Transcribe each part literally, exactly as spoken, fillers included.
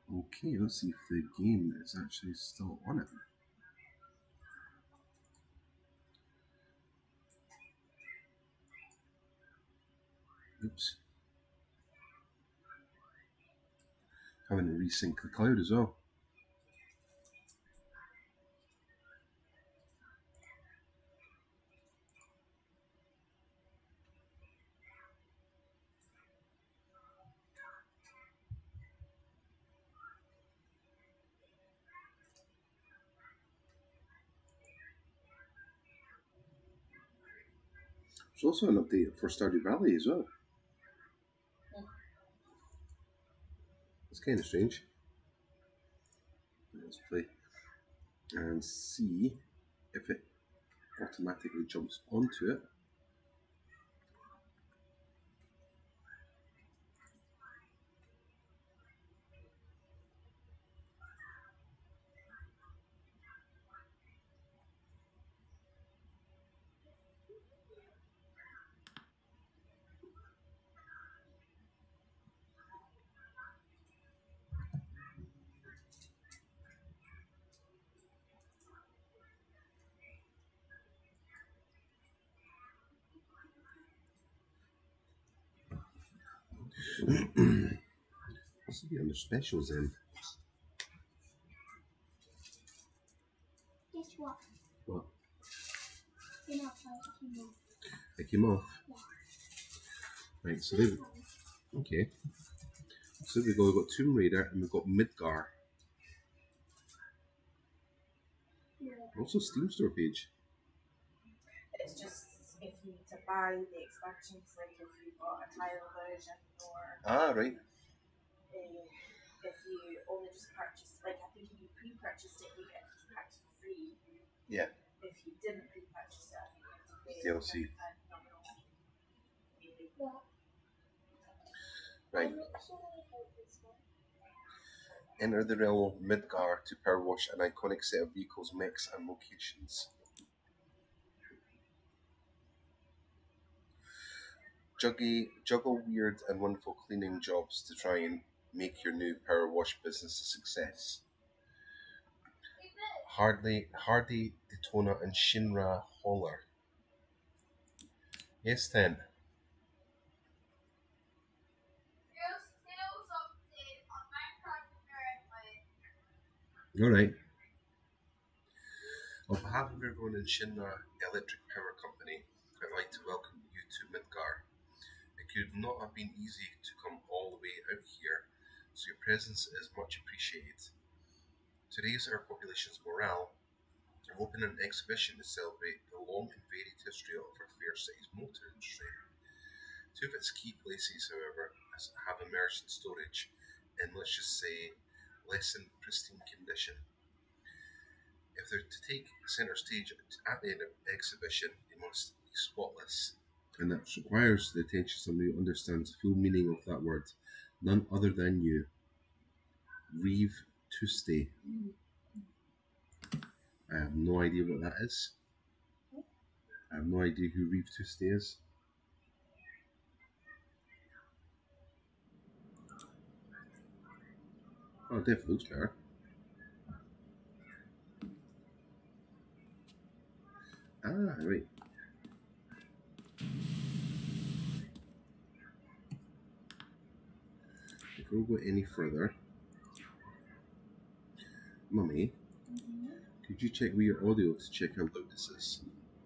Okay, let's see if the game is actually still on it. Oops. Having to resync the cloud as well. There's also an update for Stardew Valley as well. It's kind of strange. Let's play and see if it automatically jumps onto it. This will be under specials then. Guess what? What? You're not trying to keep on. It came off? Yeah. Right, so there we Okay. So there we go, we've got Tomb Raider and we've got Midgar. Yeah. Also Steam store page. It's just if you need to buy the expansions, like if you bought a trial version or Ah, right. uh, if you only just purchased, like I think if you pre-purchased it, you get it packs for free. Yeah. If you didn't pre-purchase it, I think you have to pay D L C. a nominal fee. Yeah. Right. I'm actually hate this one. Enter the realm of Midgar to PowerWash an iconic set of vehicles, mechs, and locations. Juggy, juggle weird and wonderful cleaning jobs to try and make your new PowerWash business a success. Hardy, Hardy, Daytona, and Shinra Holler. Yes, ten. All right. On behalf of everyone in Shinra Electric Power Company, I'd like to welcome you to Midgar. It could not have been easy to come all the way out here, so your presence is much appreciated. To raise our population's morale, I'm opening an exhibition to celebrate the long and varied history of our fair city's motor industry. Two of its key places, however, have emerged in storage in, let's just say, less than pristine condition. If they're to take centre stage at the exhibition, they must be spotless. And that requires the attention of somebody who understands the full meaning of that word. None other than you. Reeve Tuesday. I have no idea what that is. I have no idea who Reeve Tuesday is. Oh, it definitely looks better. Ah, right. Before we go any further, Mummy, Mm-hmm. could you check with your audio to check how loud this is?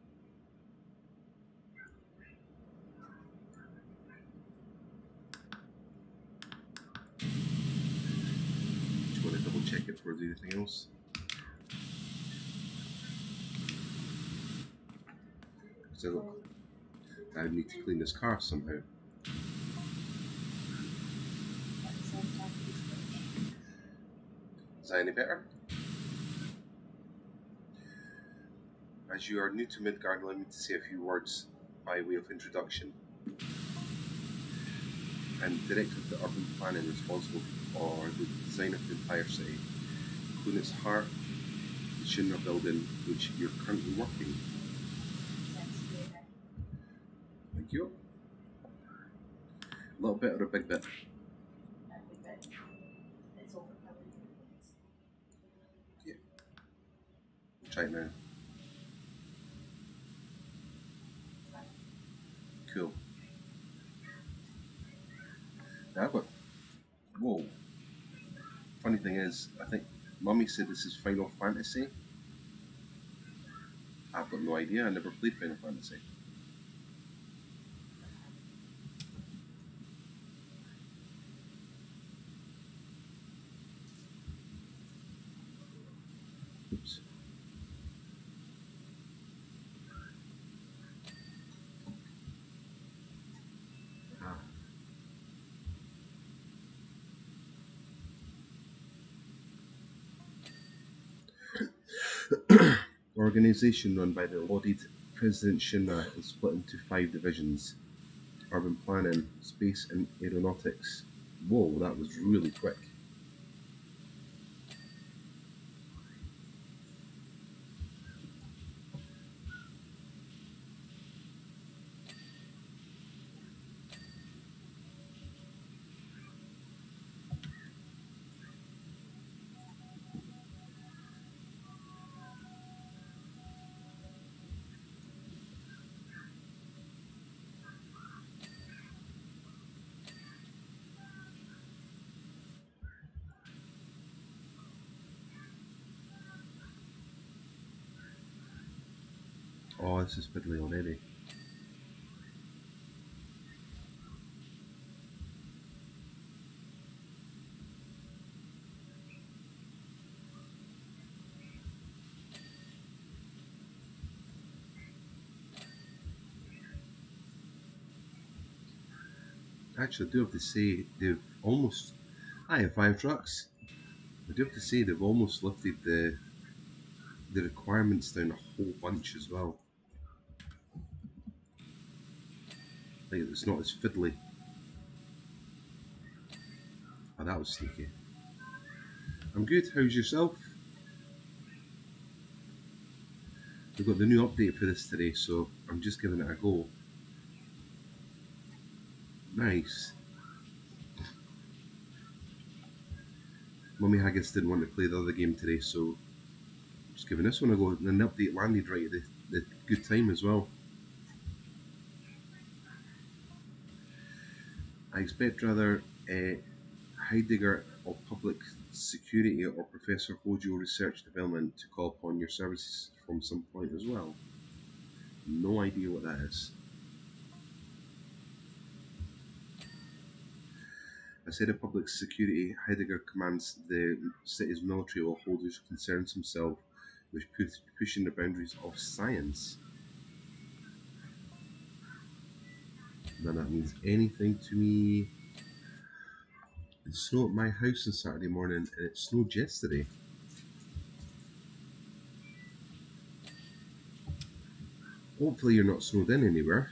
Do you want to double check it before doing anything else? Because I look, I need to clean this car somehow. Is that any better? As you are new to Midgard, allow me to say a few words by way of introduction. I'm Director of the Urban Planning responsible for the design of the entire city, including its heart, the Shinra building, which you're currently working. Thank you. A little bit or a big bit? It's overpowered. Try it now. Cool. Now I've got. Whoa. Funny thing is, I think Mummy said this is Final Fantasy. I've got no idea. I never played Final Fantasy. Oops. Ah. The organisation run by the lauded President Shinra is split into five divisions: urban planning, space and aeronautics. Whoa, that was really quick. Oh, this is fiddly already. Actually, I do have to say they've almost. I have five trucks. I do have to say they've almost lifted the the requirements down a whole bunch as well. Like it's not as fiddly. Oh, that was sneaky. I'm good. How's yourself? We've got the new update for this today, so I'm just giving it a go. Nice. Mummy Haggis didn't want to play the other game today, so I'm just giving this one a go. And the update landed right at the, the good time as well. I expect rather uh, Heidegger of Public Security or Professor Hojo Research Development to call upon your services from some point as well. No idea what that is. I said of public security, Heidegger commands the city's military while Hojo concerns himself with pushing the boundaries of science. None of that means anything to me. It snowed at my house on Saturday morning and it snowed yesterday. Hopefully you're not snowed in anywhere.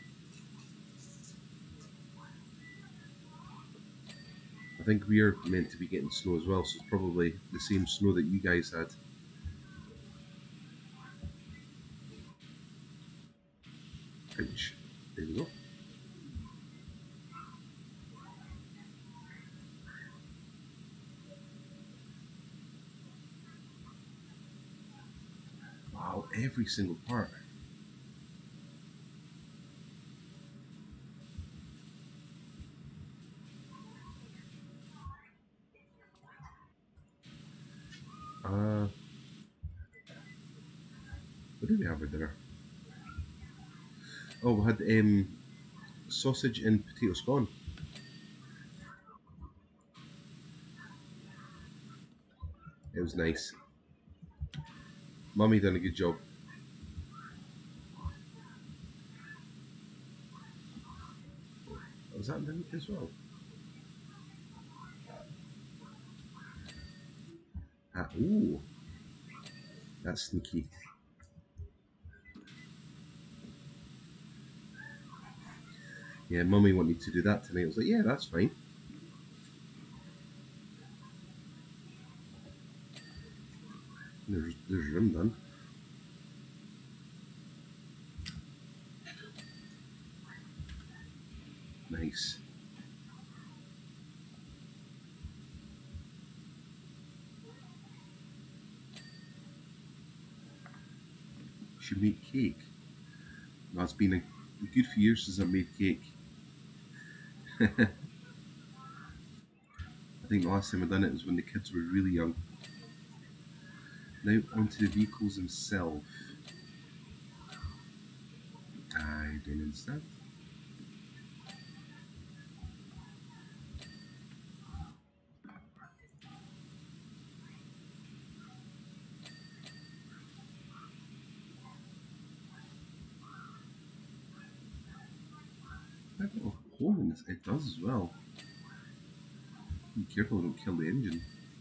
I think we're meant to be getting snow as well, so it's probably the same snow that you guys had. Ouch. There we go. Wow, every single part. Uh, what did we have for dinner? Oh, we had um, sausage and potato scone. It was nice. Mummy done a good job. Was that in the meat as well? Ah, ooh. That's sneaky. Yeah, Mummy wanted to do that tonight. I was like, yeah, that's fine. There's, there's room done. Nice. should make cake. Now, it's been a good few years since I made cake. I think the last time I done it was when the kids were really young. Now onto the vehicles themselves. I don't understand. I've got a hole in this. It does as well. Be careful, don't kill the engine.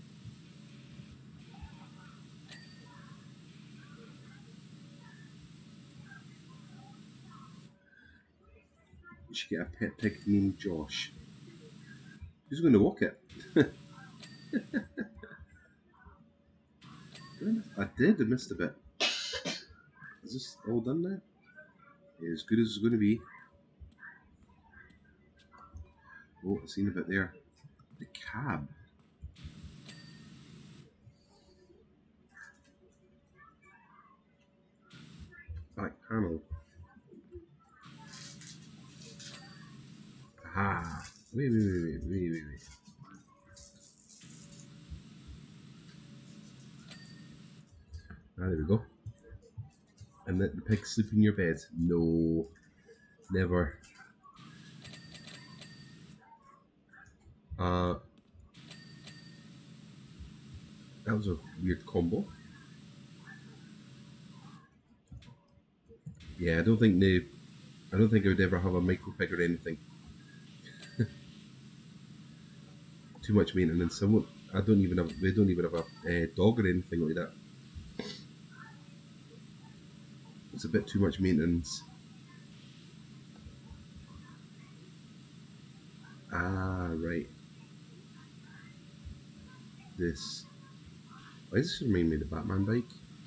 You should get a pet pig named Josh. Who's going to walk it? I did, I missed a bit. Is this all done now? Yeah, as good as it's going to be. Oh, I seen a bit there. The cab. Back panel. Ah. Wait, wait, wait, wait, wait, wait, wait. Ah, there we go. And let the pig sleep in your bed. No. Never. Uh, that was a weird combo. Yeah, I don't think the, I don't think I would ever have a micro pig or anything. Too much maintenance. Someone, I don't even have. They don't even have a uh, dog or anything like that. It's a bit too much maintenance. Ah, right. This. Why does this remind me of the Batman bike?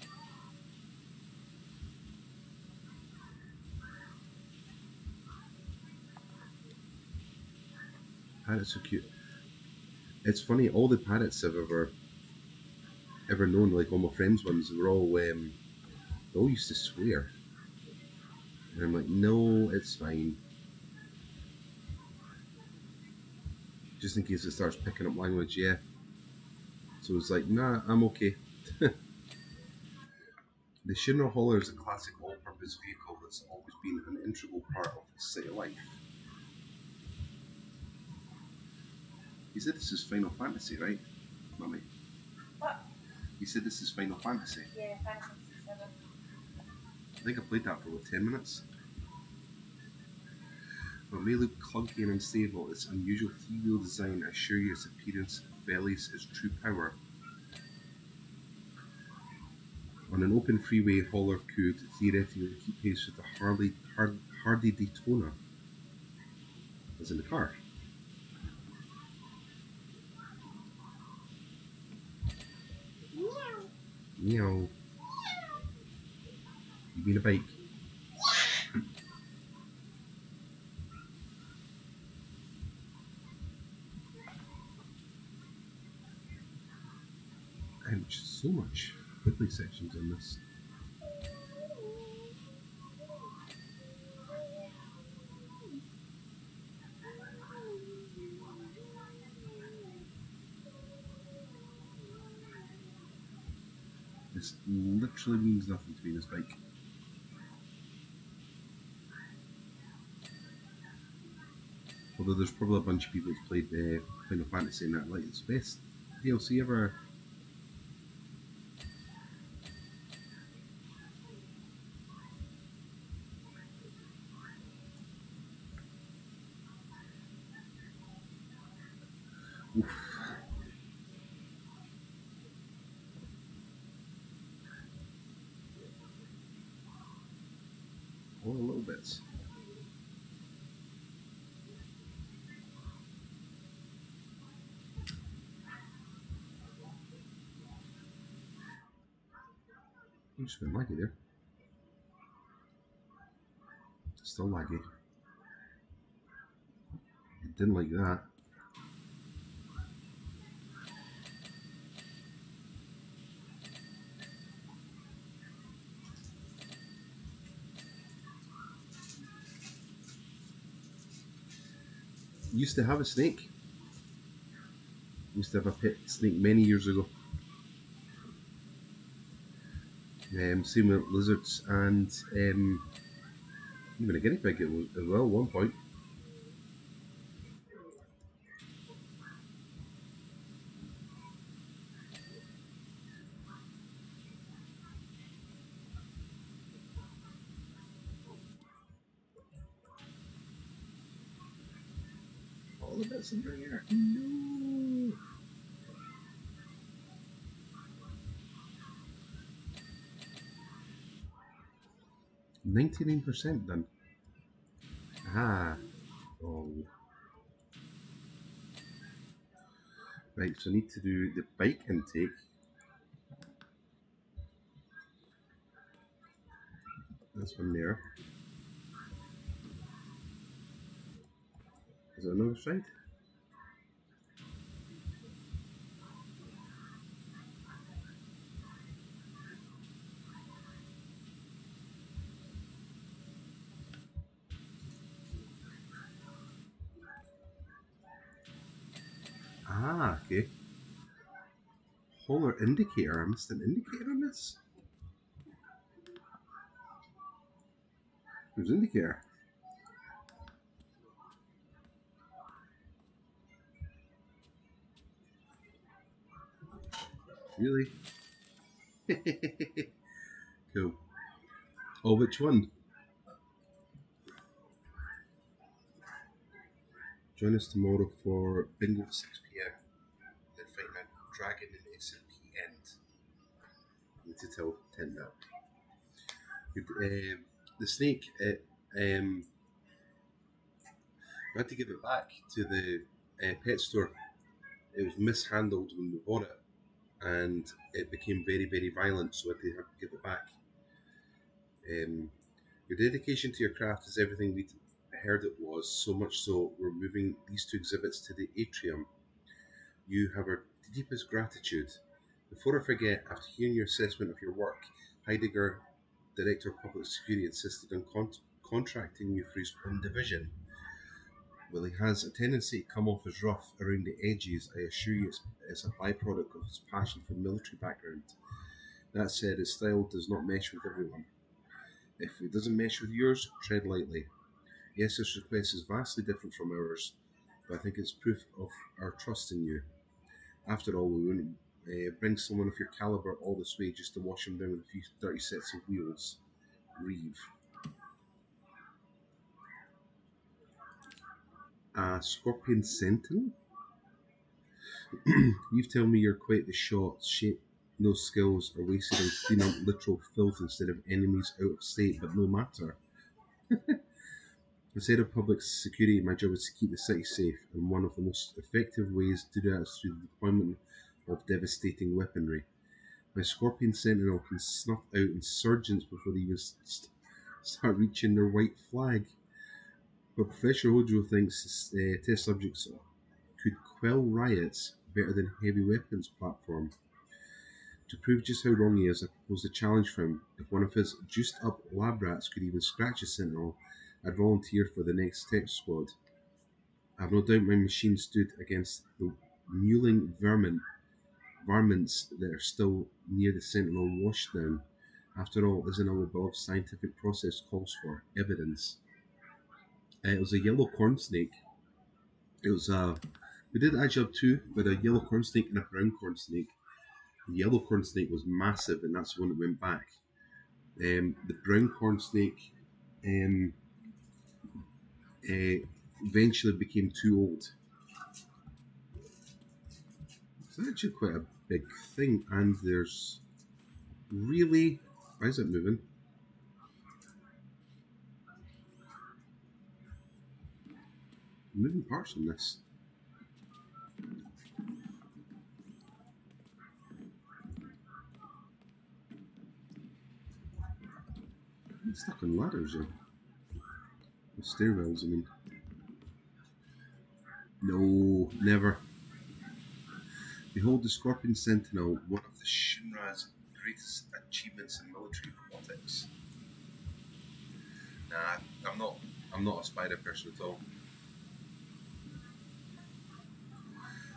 Parrots are cute. It's funny, all the parrots I've ever ever known, like all my friends' ones, were all um, they all used to swear. And I'm like, no, it's fine. Just in case it starts picking up language, yeah. So it's like, nah, I'm okay. The Shinra Hauler is a classic all-purpose vehicle that's always been an integral part of city life. You said this is Final Fantasy, right, Mummy? What? You said this is Final Fantasy? Yeah, Fantasy seven. I think I played that for about ten minutes. While it may look clunky and unstable, its unusual three-wheel design assure you its appearance bellies its true power. On an open freeway, Hauler could theoretically keep pace with the Harley Hard, Hardy Daytona, as in the car. Meow. Meow. You mean a bike? Ouch, so much quickly sections on this. This literally means nothing to me, this bike. Although there's probably a bunch of people who've played uh, Final Fantasy and that, like, it's the best D L C ever. Oof. All the little bits. I'm just a bit laggy there. Still laggy. It didn't like that. used to have a snake. Used to have a pet snake many years ago. Um, same with lizards and um, even a guinea pig as well at one point. All the bits in here. No. ninety-nine percent done. Ah. Oh. Right, so I need to do the bike intake. That's one there. Is it another side? Ah, okay. Hauler indicator. I missed an indicator on this. There's indicator. Really? Cool. Oh, which one? Join us tomorrow for bingo at six p m. Then fighting a dragon in the S and P end. I need to tell Ten that. Um, the snake, it, um, I had to give it back to the uh, pet store. It was mishandled when we bought it, and it became very, very violent, so I had to have to give it back. Um, your dedication to your craft is everything we'd heard it was, so much so we're moving these two exhibits to the atrium. You have our deepest gratitude. Before I forget, after hearing your assessment of your work, Heidegger, Director of Public Security, insisted on con- contracting you for his own division. Well, he has a tendency to come off as rough around the edges. I assure you it's, it's a byproduct of his passion for military background. That said, his style does not mesh with everyone. If it doesn't mesh with yours, tread lightly. Yes, this request is vastly different from ours, but I think it's proof of our trust in you. After all, we wouldn't uh, bring someone of your caliber all this way just to wash him down with a few dirty sets of wheels. Reeve. A Scorpion Sentinel? You've told me you're quite the shot. Shape, no skills are wasted on cleaning up literal filth instead of enemies out of state, but no matter. As head of public security, my job is to keep the city safe, and one of the most effective ways to do that is through the deployment of devastating weaponry. My Scorpion Sentinel can snuff out insurgents before they even st- start reaching their white flag. But Professor Hojo thinks uh, test subjects could quell riots better than heavy weapons platform. To prove just how wrong he is, I proposed a challenge for him. If one of his juiced up lab rats could even scratch a sentinel, I'd volunteer for the next tech squad. I've no doubt my machine stood against the mewling vermin, varmints that are still near the sentinel washdown. After all, isn't our above scientific process calls for evidence? Uh, it was a yellow corn snake. It was a. We did actually have two, with a yellow corn snake and a brown corn snake. The yellow corn snake was massive, and that's the one that went back. Um, the brown corn snake um, uh, eventually became too old. It's actually quite a big thing, and there's really. Why is it moving? Moving parts on this. I'm stuck on ladders here. The stairwells, I mean. No, never. Behold the Scorpion Sentinel, one of the Shinra's greatest achievements in military robotics. Nah, I'm not. I'm not a spider person at all.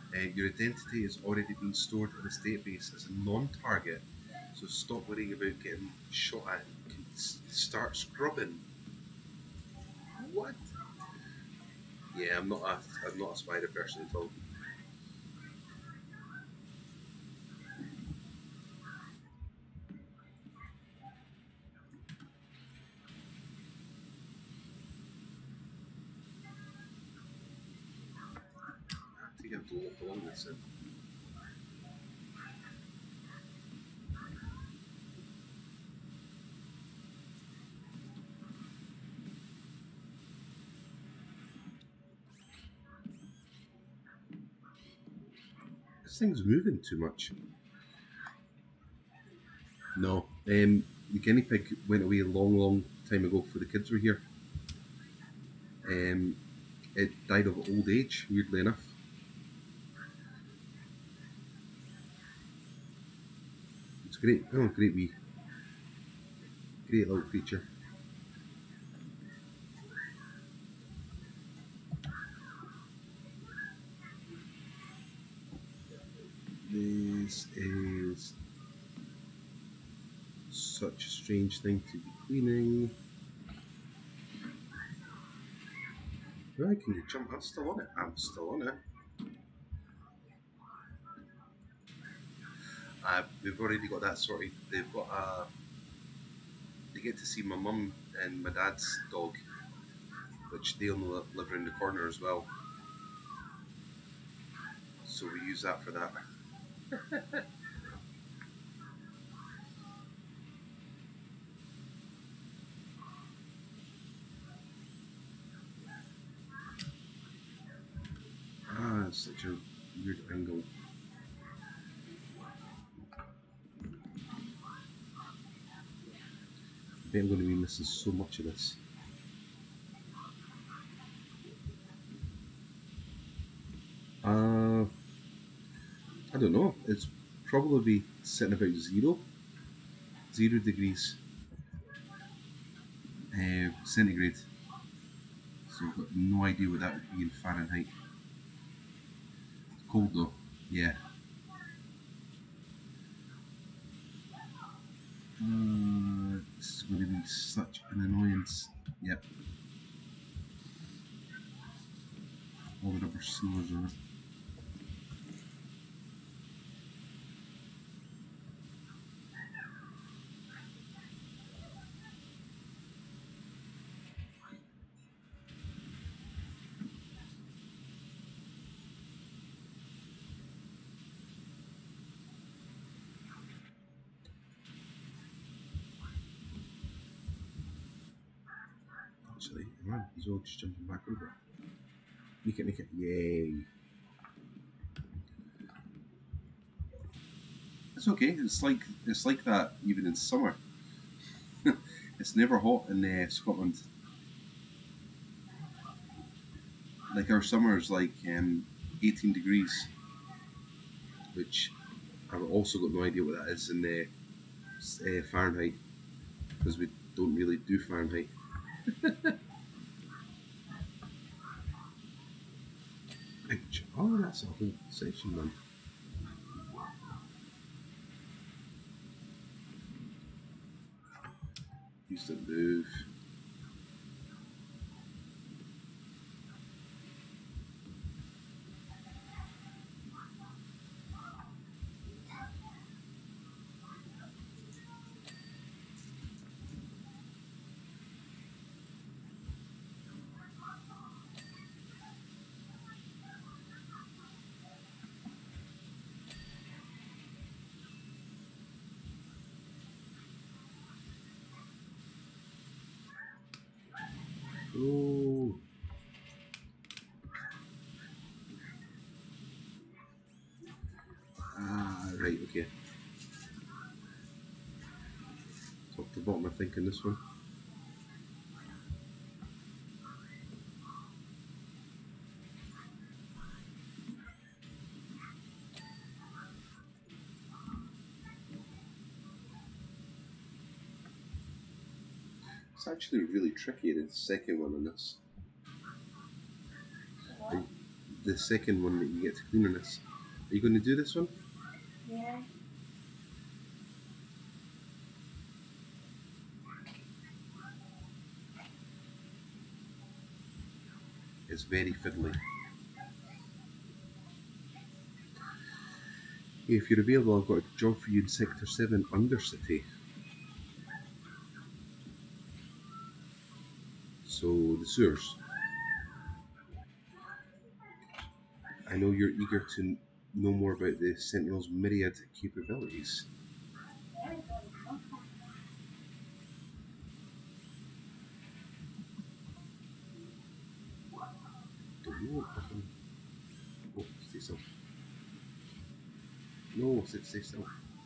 Uh, your identity has already been stored in this database as a non-target, so stop worrying about getting shot at. You can s- start scrubbing. What? Yeah, I'm not a I'm not a spider person at all. I think I have to walk along this. Then. This thing's moving too much. No, um, the guinea pig went away a long, long time ago before the kids were here. Um, it died of old age, weirdly enough. It's great. Oh, great wee, great little creature. This is such a strange thing to be cleaning. Why can you jump? I'm still on it. I'm still on it. Uh, we've already got that sorted. They've got a. They get to see my mum and my dad's dog, which they only li- live around the corner as well. So we use that for that. Ah, it's such a weird angle. I bet I'm going to be missing so much of this. Uh, I don't know. It's probably sitting about zero, zero degrees uh, centigrade. So I've got no idea what that would be in Fahrenheit. It's cold though. Yeah. Uh, this is going to be such an annoyance. Yep. All the rubber sealers on it. Actually, man, he's all just jumping back over. Make it, make it. Yay. It's okay. It's like it's like that even in summer. It's never hot in uh, Scotland. Like our summer is like um, eighteen degrees, which I've also got no idea what that is in uh, uh, Fahrenheit because we don't really do Fahrenheit. Ouch. Oh, that's a whole section then. Used to move. Oh. Ah, right, okay. Top to bottom, I think, in this one. It's actually really tricky, the second one on this. What? the second one that you get to clean on this. Are you going to do this one? Yeah. It's very fiddly. If you're available, I've got a job for you in Sector seven, Undercity. So, the sewers. I know you're eager to know more about the Sentinel's myriad capabilities. Don't know. Oh, stay still. No, stay, stay still.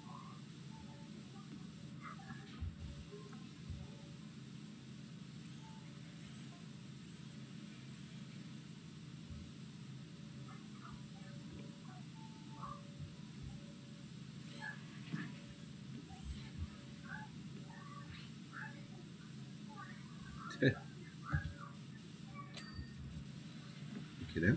Okay then.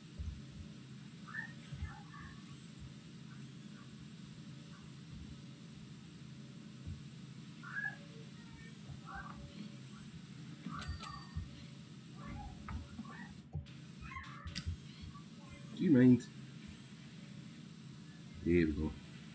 Do you mind? There we go.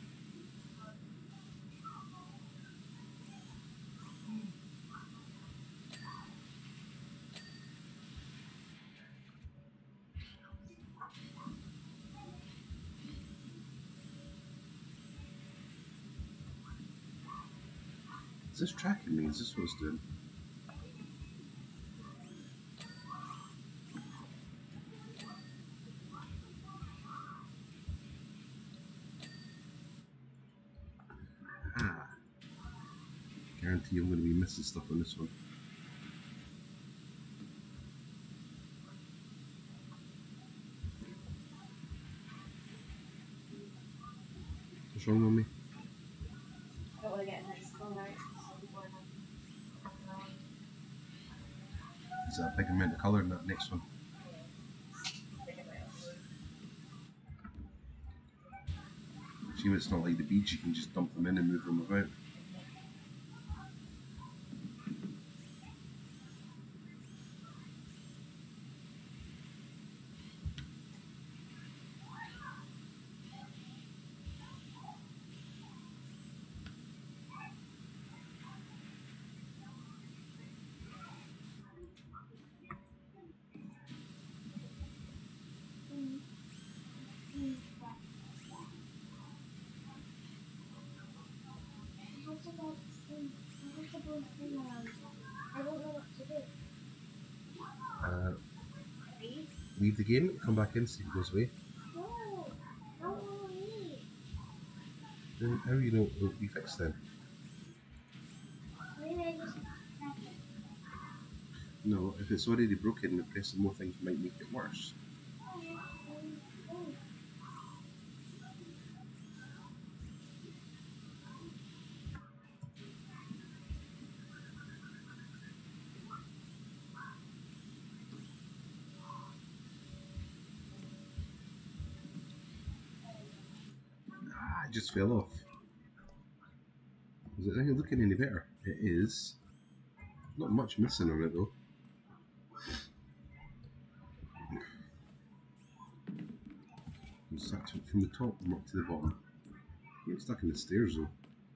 Is this tracking me? Is this what it's doing? Ah. Guarantee I'm going to be missing stuff on this one. What's wrong with me? I don't want to get an extra out, so we want to. Is that a big amount of colour in that next one? See, it's not like the beads, you can just dump them in and move them about. I don't know what to do. Uh, Leave? leave the game, come back in, see if it goes away. No, I don't want to leave. Then how you know it will be fixed then? Maybe I just have it. No, if it's already broken, the pressing more things might make it worse. Ah, it just fell off. Is it really looking any better? It is. Not much missing on it though. I'm stuck to, from the top and up to the bottom. I'm stuck in the stairs though.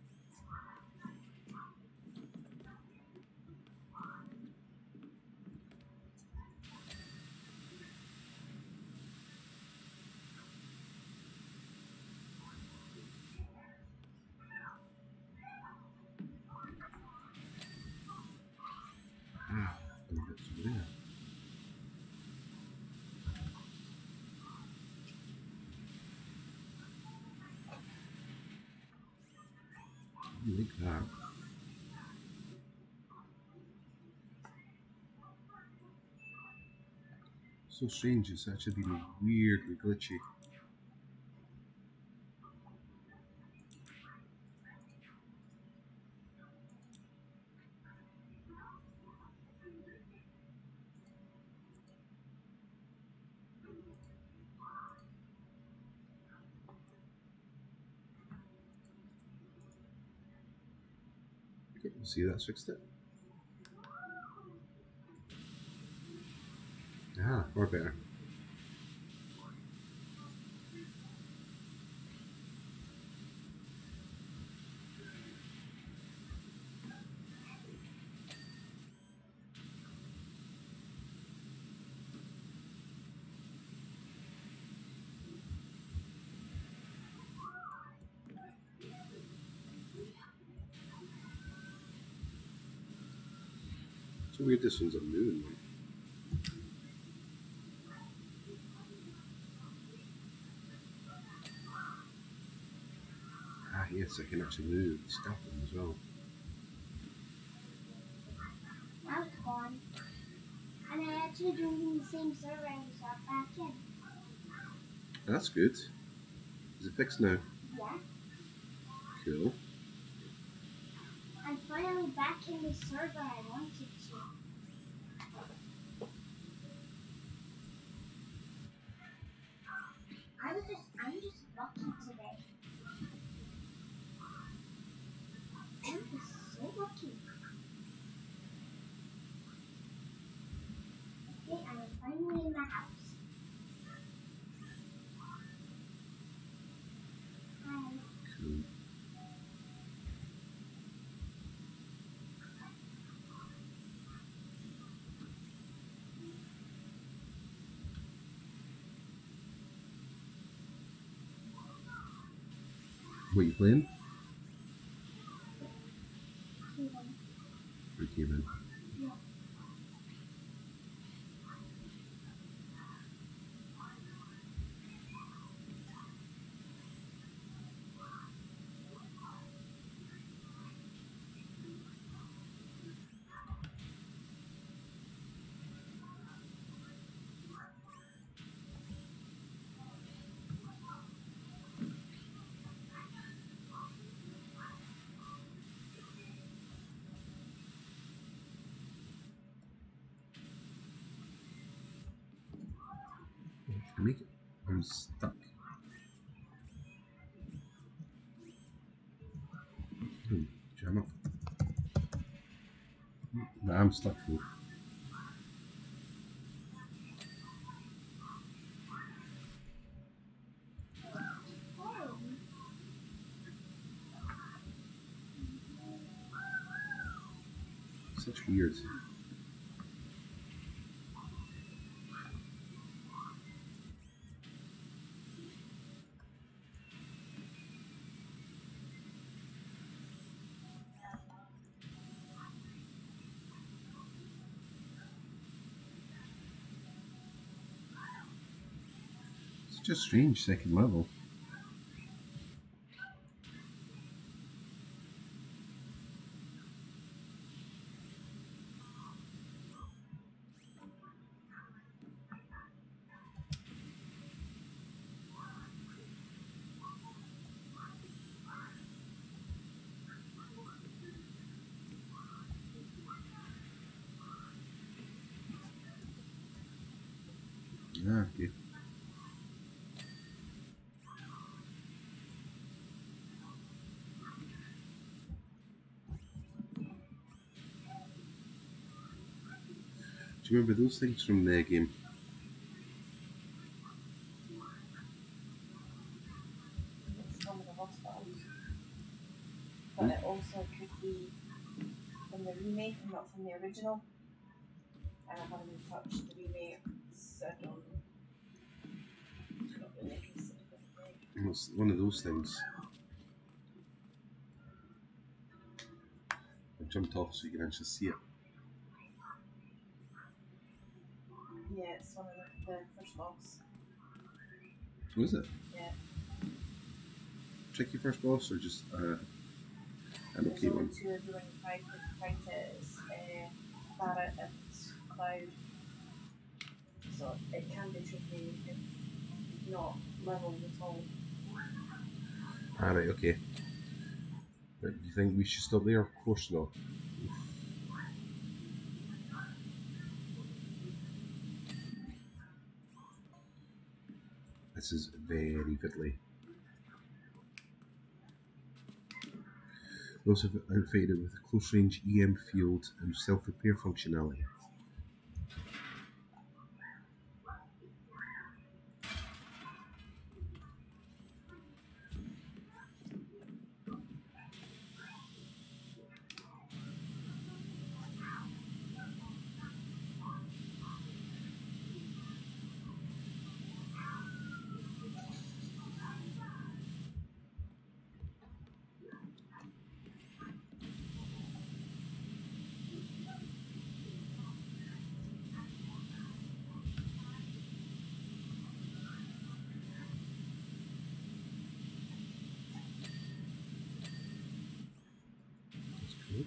Ah, and it's over there. I like that. So strange, it's actually been weirdly glitchy. Okay, see that's fixed it. Ah, or better. It's weird this one's a moon. Ah, yes, I can actually move the scaffold as well. Now it's gone. And I actually joined in the same server and got back in. That's good. Is it fixed now? Yeah. Cool. I'm finally back in the server I wanted to. I was just, I'm just lucky today. I'm just so lucky. Okay, I'm finally in the house. Hi. Cool. What are you playing? Kevin. Or Kevin? Yeah. Make it. I'm stuck. Hmm, jam up. Nah, I'm stuck though. Oh. Such weird. It's just strange second level. Ah, okay. Do you remember those things from the game? It's one of the hospitals. But Hmm? it also could be from the remake and not from the original. And I haven't even touched the remake, so I don't know. It's not really considered a remake. It's one of those things. I jumped off so you can actually see it. Yeah, it's one of the, the first boss. Was it? Yeah. Tricky first boss or just uh, an There's okay only one? two of you when you fight it. Fight it is uh, Barrett and Cloud. So it can be tricky if not leveled at all. Alright, okay. But do you think we should stop there? Of course not. This is very fiddly. They also outfitted it with a close-range E M field and self-repair functionality. That's cool.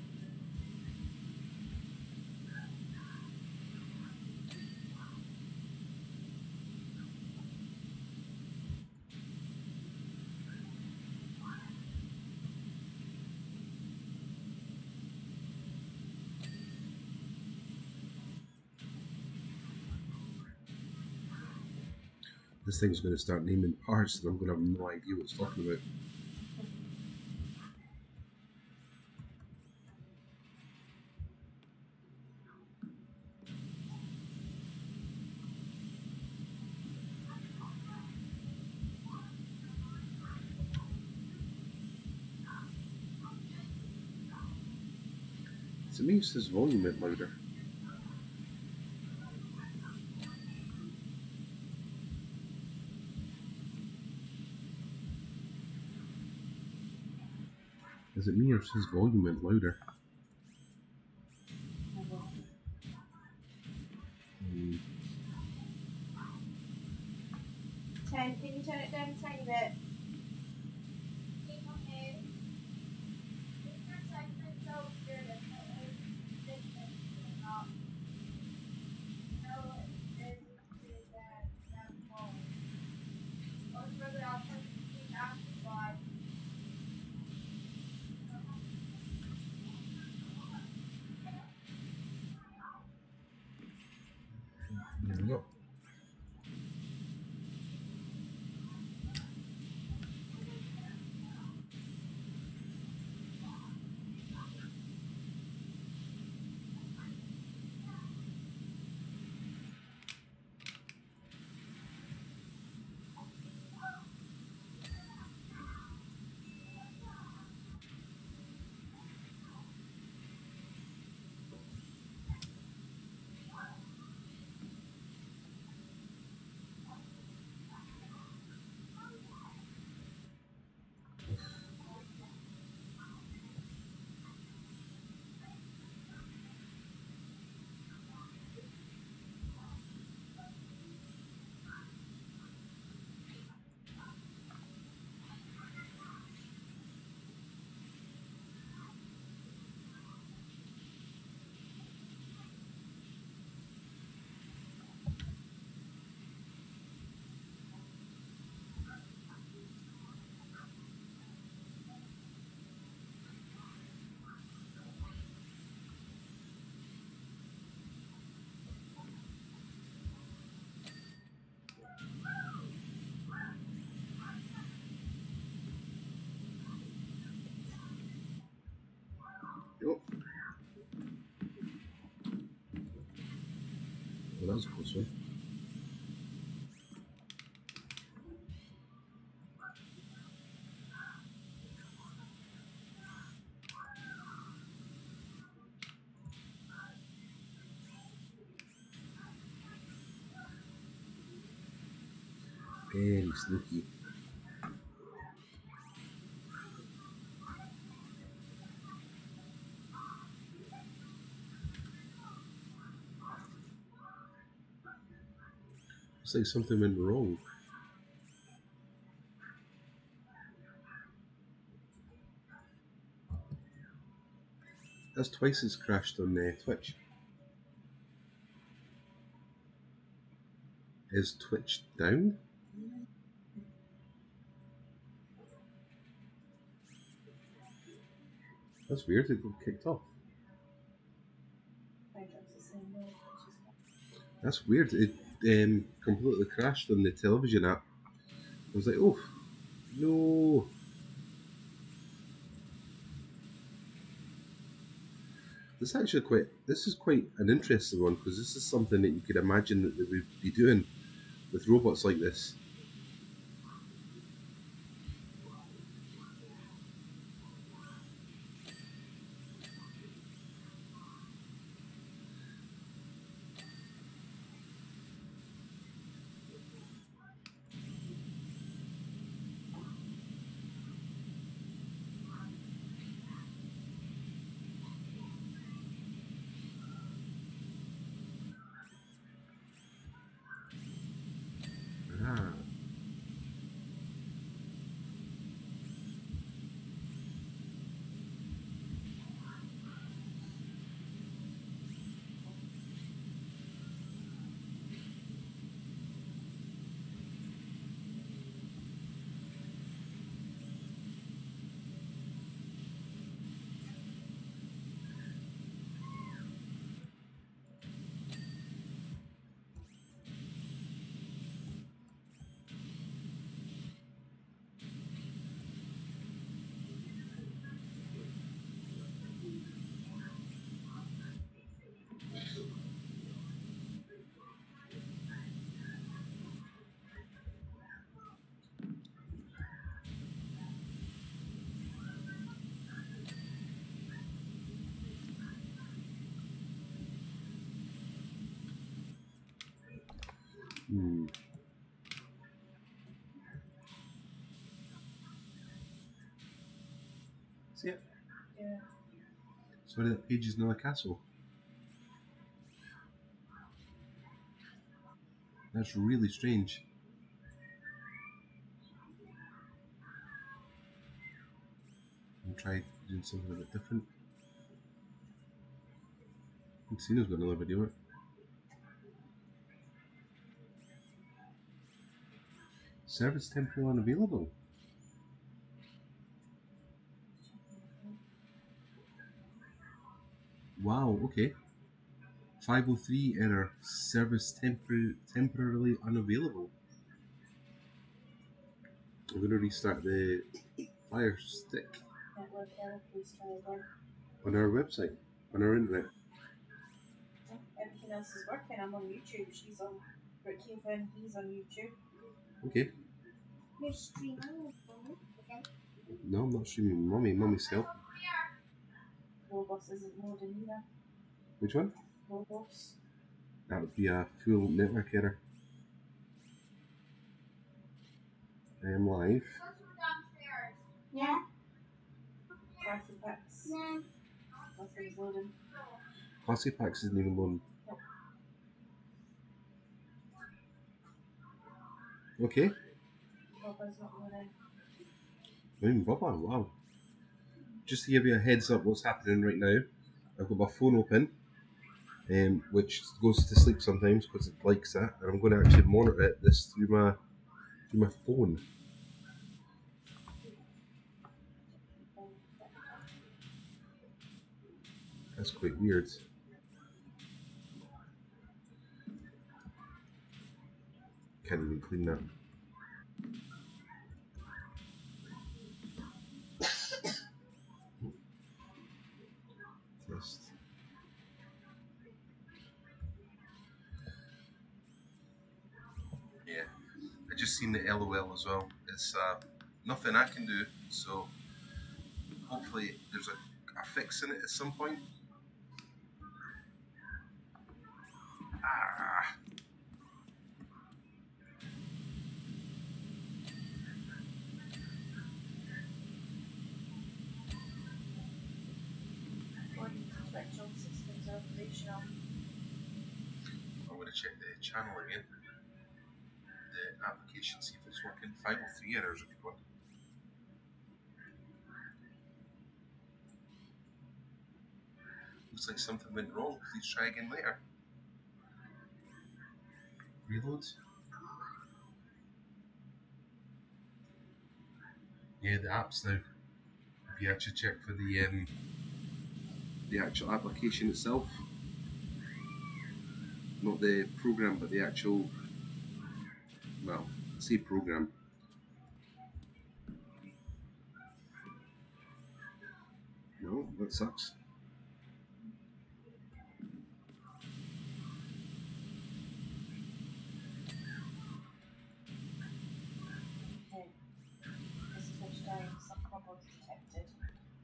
This thing's going to start naming parts, and I'm going to have no idea what it's talking about. It makes this volume a bit louder. Is it me or is his volume went louder? Mm. Ten, can you turn it down a tiny bit? There we go. Yep. Well, that was a close one. Very sneaky. Looks like something went wrong. That's twice it's crashed on uh, Twitch. Is Twitch down? That's weird, it got kicked off. That's weird, it um, completely crashed on the television app. I was like, oh, no. This is actually quite. This is quite an interesting one because this is something that you could imagine that they would be doing with robots like this. Ah. Hmm. See it? Yeah. Sorry, that page is not a castle. That's really strange. I'll try doing something a bit different. I think Cena's got another video. Service temporarily unavailable. Wow, okay. five oh three error. Service tempor temporarily unavailable. I'm going to restart the Fire Stick Network error, please try again. on our website, on our internet. Oh, everything else is working. I'm on YouTube. She's on Brookhaven. He's on YouTube. Okay. You're streaming, okay? No, I'm not streaming Mummy. Mummy's help. Logos isn't loading either. Which one? Logos. That would be a full network error. I am live. Yeah? Classy packs. Yeah. Nothing's loading. Classy Packs isn't even loading. Nope. Okay. Boba's not loading. Even Bubba, wow. Just to give you a heads up what's happening right now, I've got my phone open, um, which goes to sleep sometimes because it likes that, and I'm going to actually monitor it this through my through my phone. That's quite weird. Can't even clean that. Test. Yeah, I just seen the L O L as well. It's uh, nothing I can do, so hopefully there's a, a fix in it at some point. Ah. Virtual systems are operational. I'm going to check the channel again. The application, see if it's working. five oh three errors a good one. Looks like something went wrong. Please try again later. Reload. Yeah, the apps now. If you actually check for the um, the actual application itself, not the program, but the actual, well, say program. No, that sucks.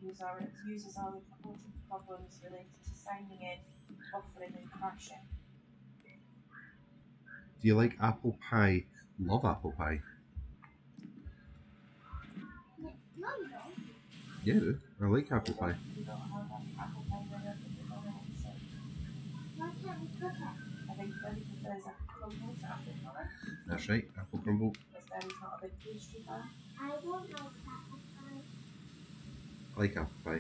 User, users are reporting problems related to signing in, buffering and crashing. Do you like apple pie? Love apple pie. No, no, you don't. Yeah, I do. I like apple We pie. don't, we don't have apple pie very often, we don't know, so Why can't we cook it? I think Daddy prefers a crumble to apple pie, That's right, apple crumble. because Daddy's not a big pastry fan. I won't like apple pie. I like apple pie.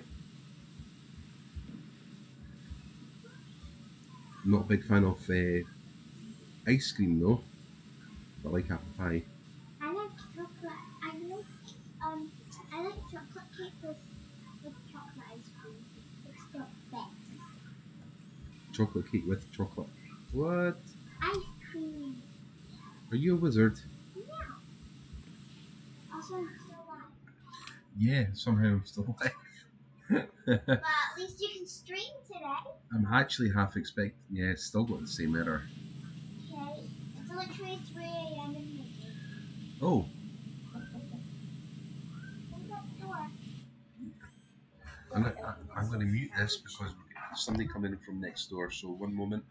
I'm not a big fan of uh, ice cream though, but I like apple pie. I like chocolate. I like um. I like chocolate cake with with chocolate ice cream. It's the best. Chocolate cake with chocolate. What? Ice cream. Are you a wizard? Yeah. Also, I'm still alive. Yeah, somehow I'm still alive. But at least you can stream today. I'm actually half expect. Yeah, still got the same error. Okay. It's literally three a m in the morning. Oh, Open that door. I'm gonna, I'm gonna mute this because we're getting somebody coming in from next door. So one moment.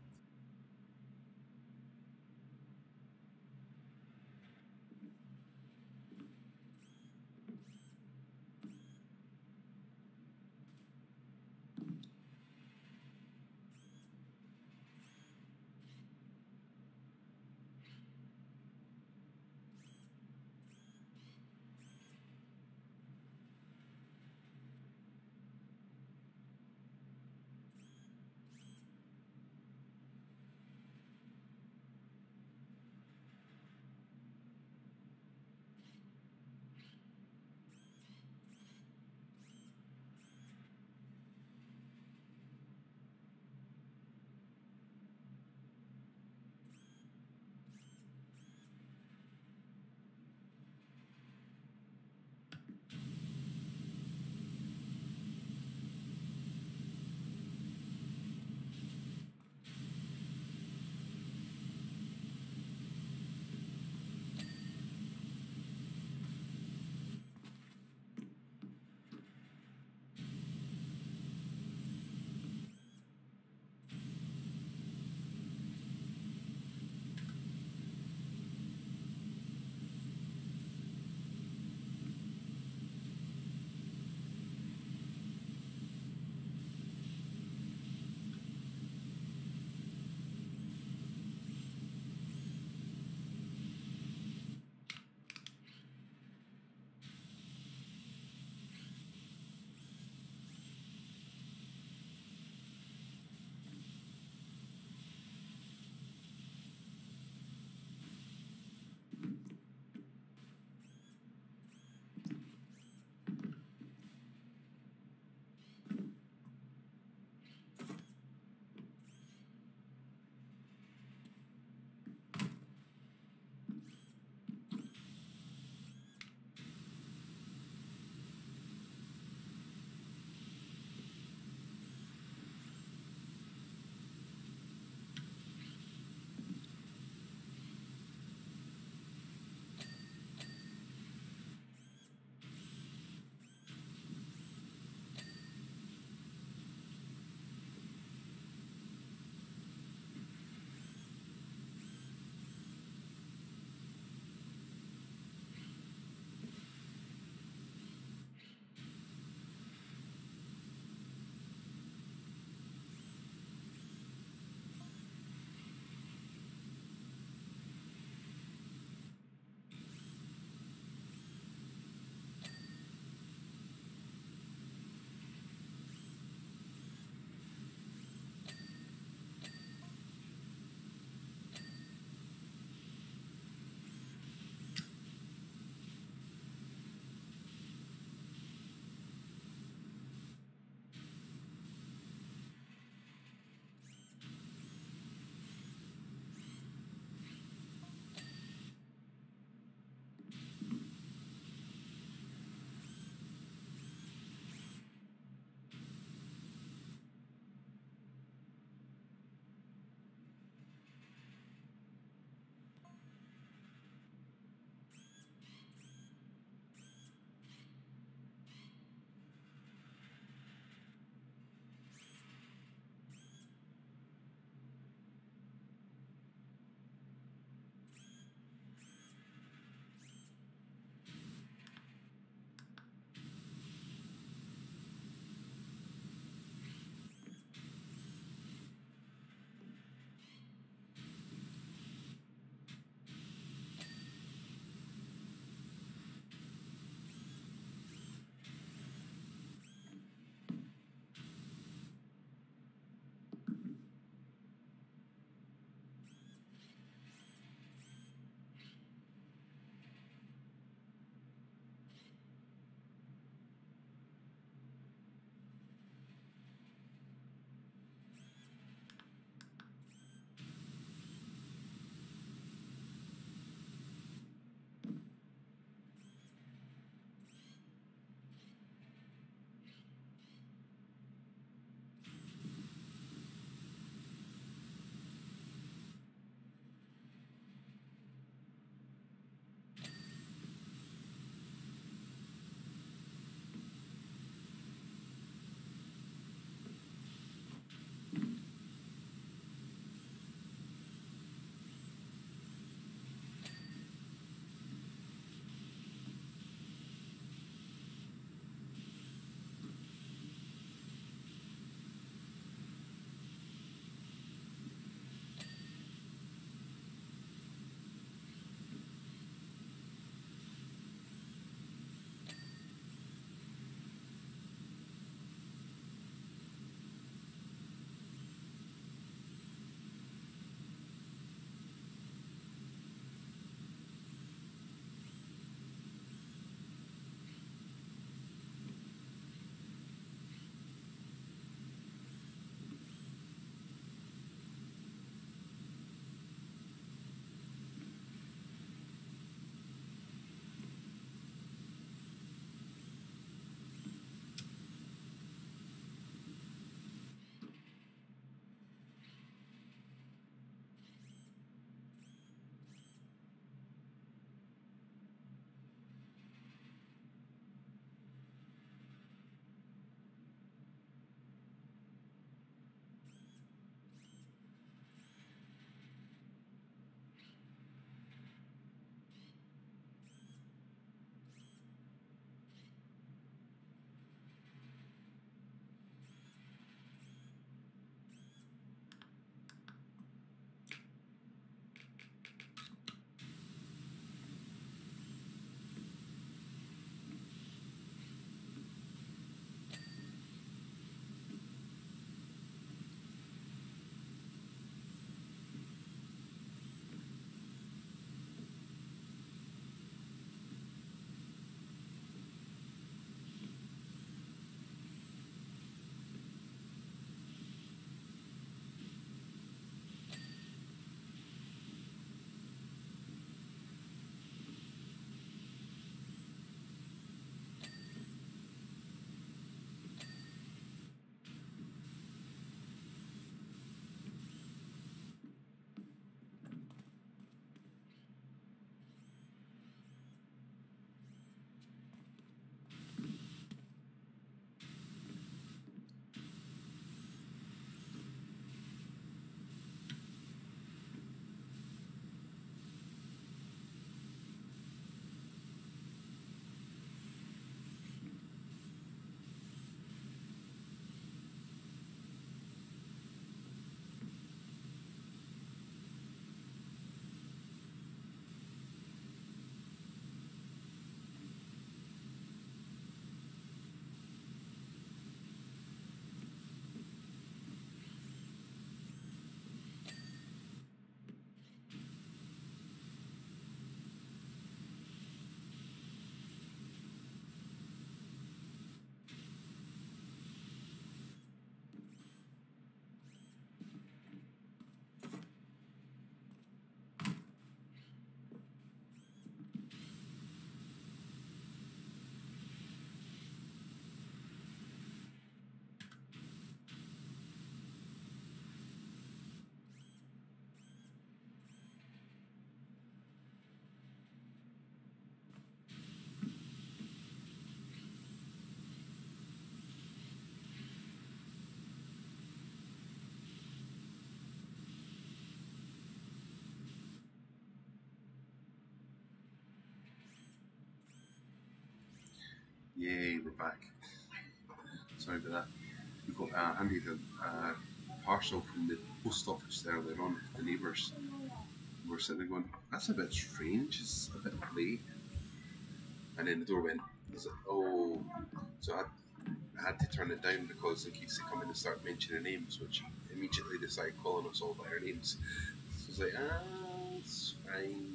Yay, we're back. Sorry about that. We got uh, handed a uh, parcel from the post office earlier on to the neighbours. We were sitting there going, that's a bit strange, it's a bit late. And then the door went, I was like, oh. So I had, I had to turn it down because in case they come in and start mentioning names, which immediately they started calling us all by our names. So I was like, ah, it's fine.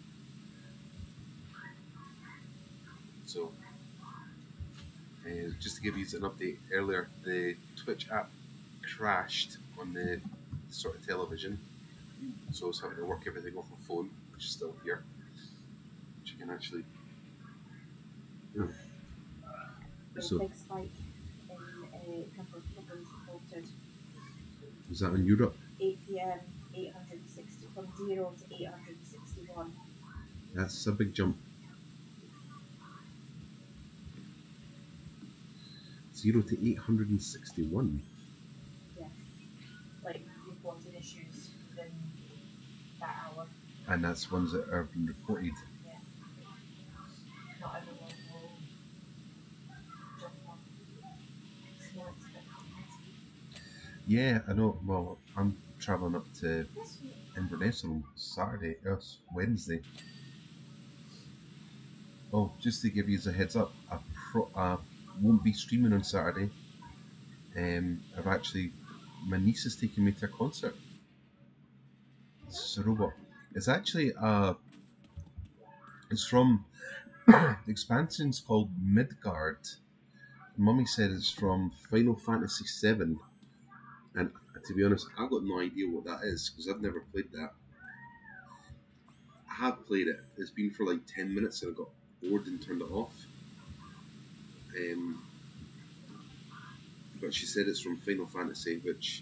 So, uh, just to give you an update, earlier the Twitch app crashed on the sort of television, so I was having to work everything off my phone, which is still here, which you can actually, you know. There's So, a big spike in a number of problems reported. was that in Europe? eight p m, eight hundred sixty, from zero to eight hundred sixty-one. That's a big jump. Zero to eight hundred sixty-one. Yeah. Like, reported issues within that hour. And that's ones that have been reported. Yeah. Not everyone will jump on. So it's a bit complicated. Yeah, I know. Well, I'm travelling up to Inverness on Saturday, uh, Wednesday. Oh, just to give you a heads up, I pro- uh, won't be streaming on Saturday. Um, I've actually, my niece is taking me to a concert. It's a robot. It's actually uh, it's from the expansion's called Midgard. Mummy said it's from Final Fantasy seven, and to be honest, I've got no idea what that is because I've never played that. I have played it. It's been for like ten minutes and I got bored and turned it off. Um, but she said it's from Final Fantasy, which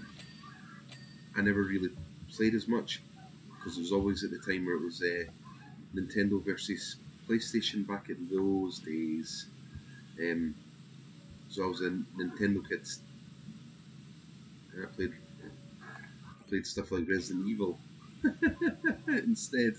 I never really played as much because it was always at the time where it was uh, Nintendo versus PlayStation back in those days. Um, so I was a Nintendo kid. And I played played stuff like Resident Evil instead.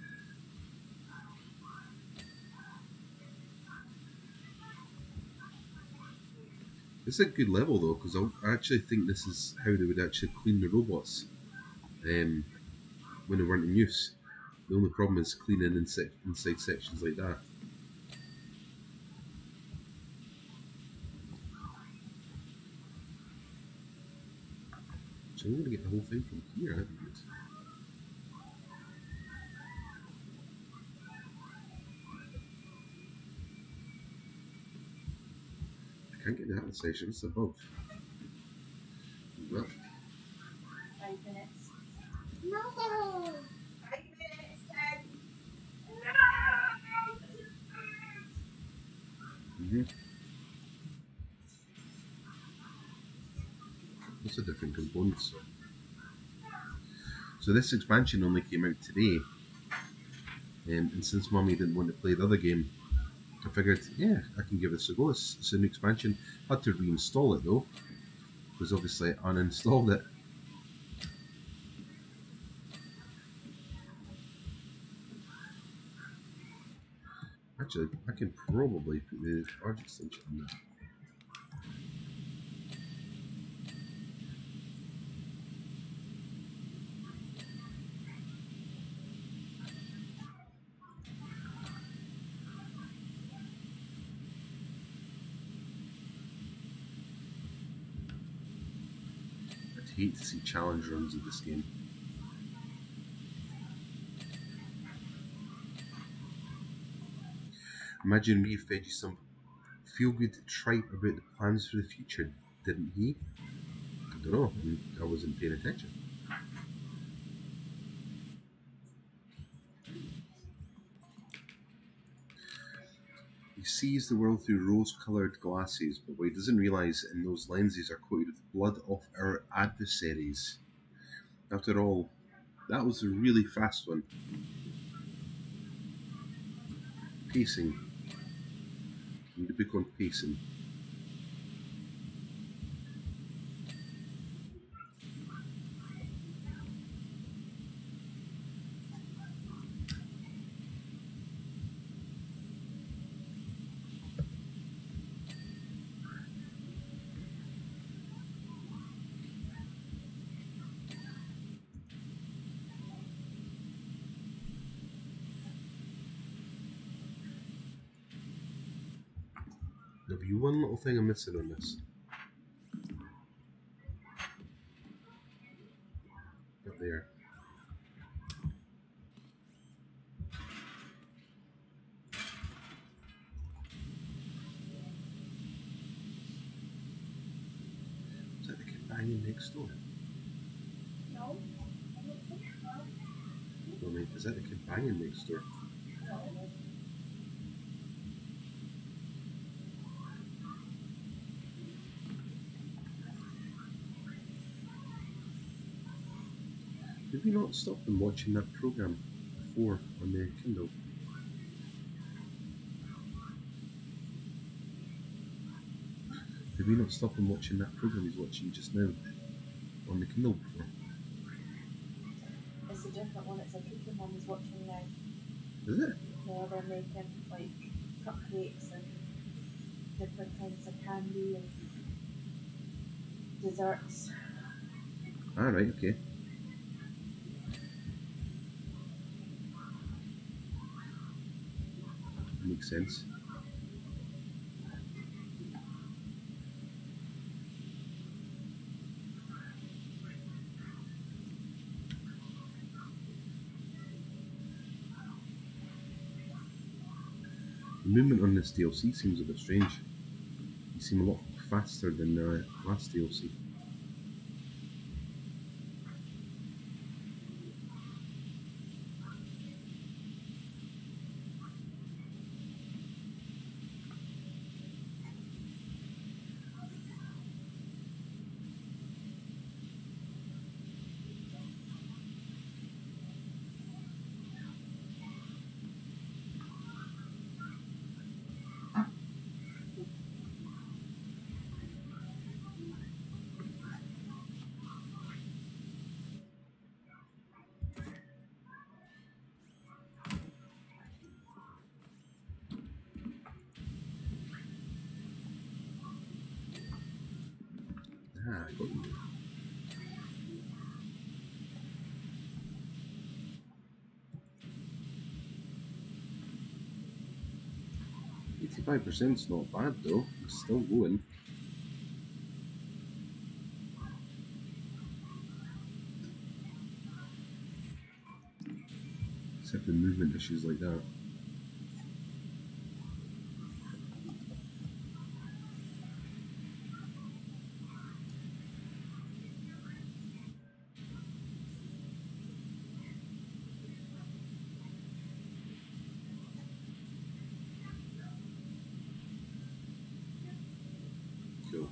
It's a good level though, because I actually think this is how they would actually clean the robots um, when they weren't in use. The only problem is cleaning inside, inside sections like that. So I'm going to get the whole thing from here. That'd be good. I can't get the other section. It's above. Well, Five minutes. No. Five minutes, Ted. mm-hmm. Lots of different components. So. so this expansion only came out today, um, and since Mummy didn't want to play the other game, I figured, yeah, I can give this a go. It's, it's a new expansion. I had to reinstall it though, because obviously I uninstalled it. Actually, I can probably put the charge extension in there. I'd hate to see challenge runs of this game. Imagine me fed you some feel-good tripe about the plans for the future, didn't he? I don't know, I wasn't paying attention. He sees the world through rose-coloured glasses, but what he doesn't realise in those lenses are coated with blood of our adversaries. After all, that was a really fast one. Pacing. Read the book on pacing. There'll be one little thing I'm missing on this. Up there. Is that the companion next door? No, I don't think so. No, mate, is that the companion next door? No. Did we not stop them watching that program before on the Kindle? Did we not stop them watching that program he's watching just now on the Kindle before? It's a different one. It's a cooking one he's watching now. Is it? Yeah, they're making like cupcakes and different kinds of candy and desserts. Alright, okay. Makes sense. The movement on this D L C seems a bit strange. You seem a lot faster than the last D L C. Ah, I got you. eighty-five percent is not bad though, it's still going. Except for movement issues like that. Cool.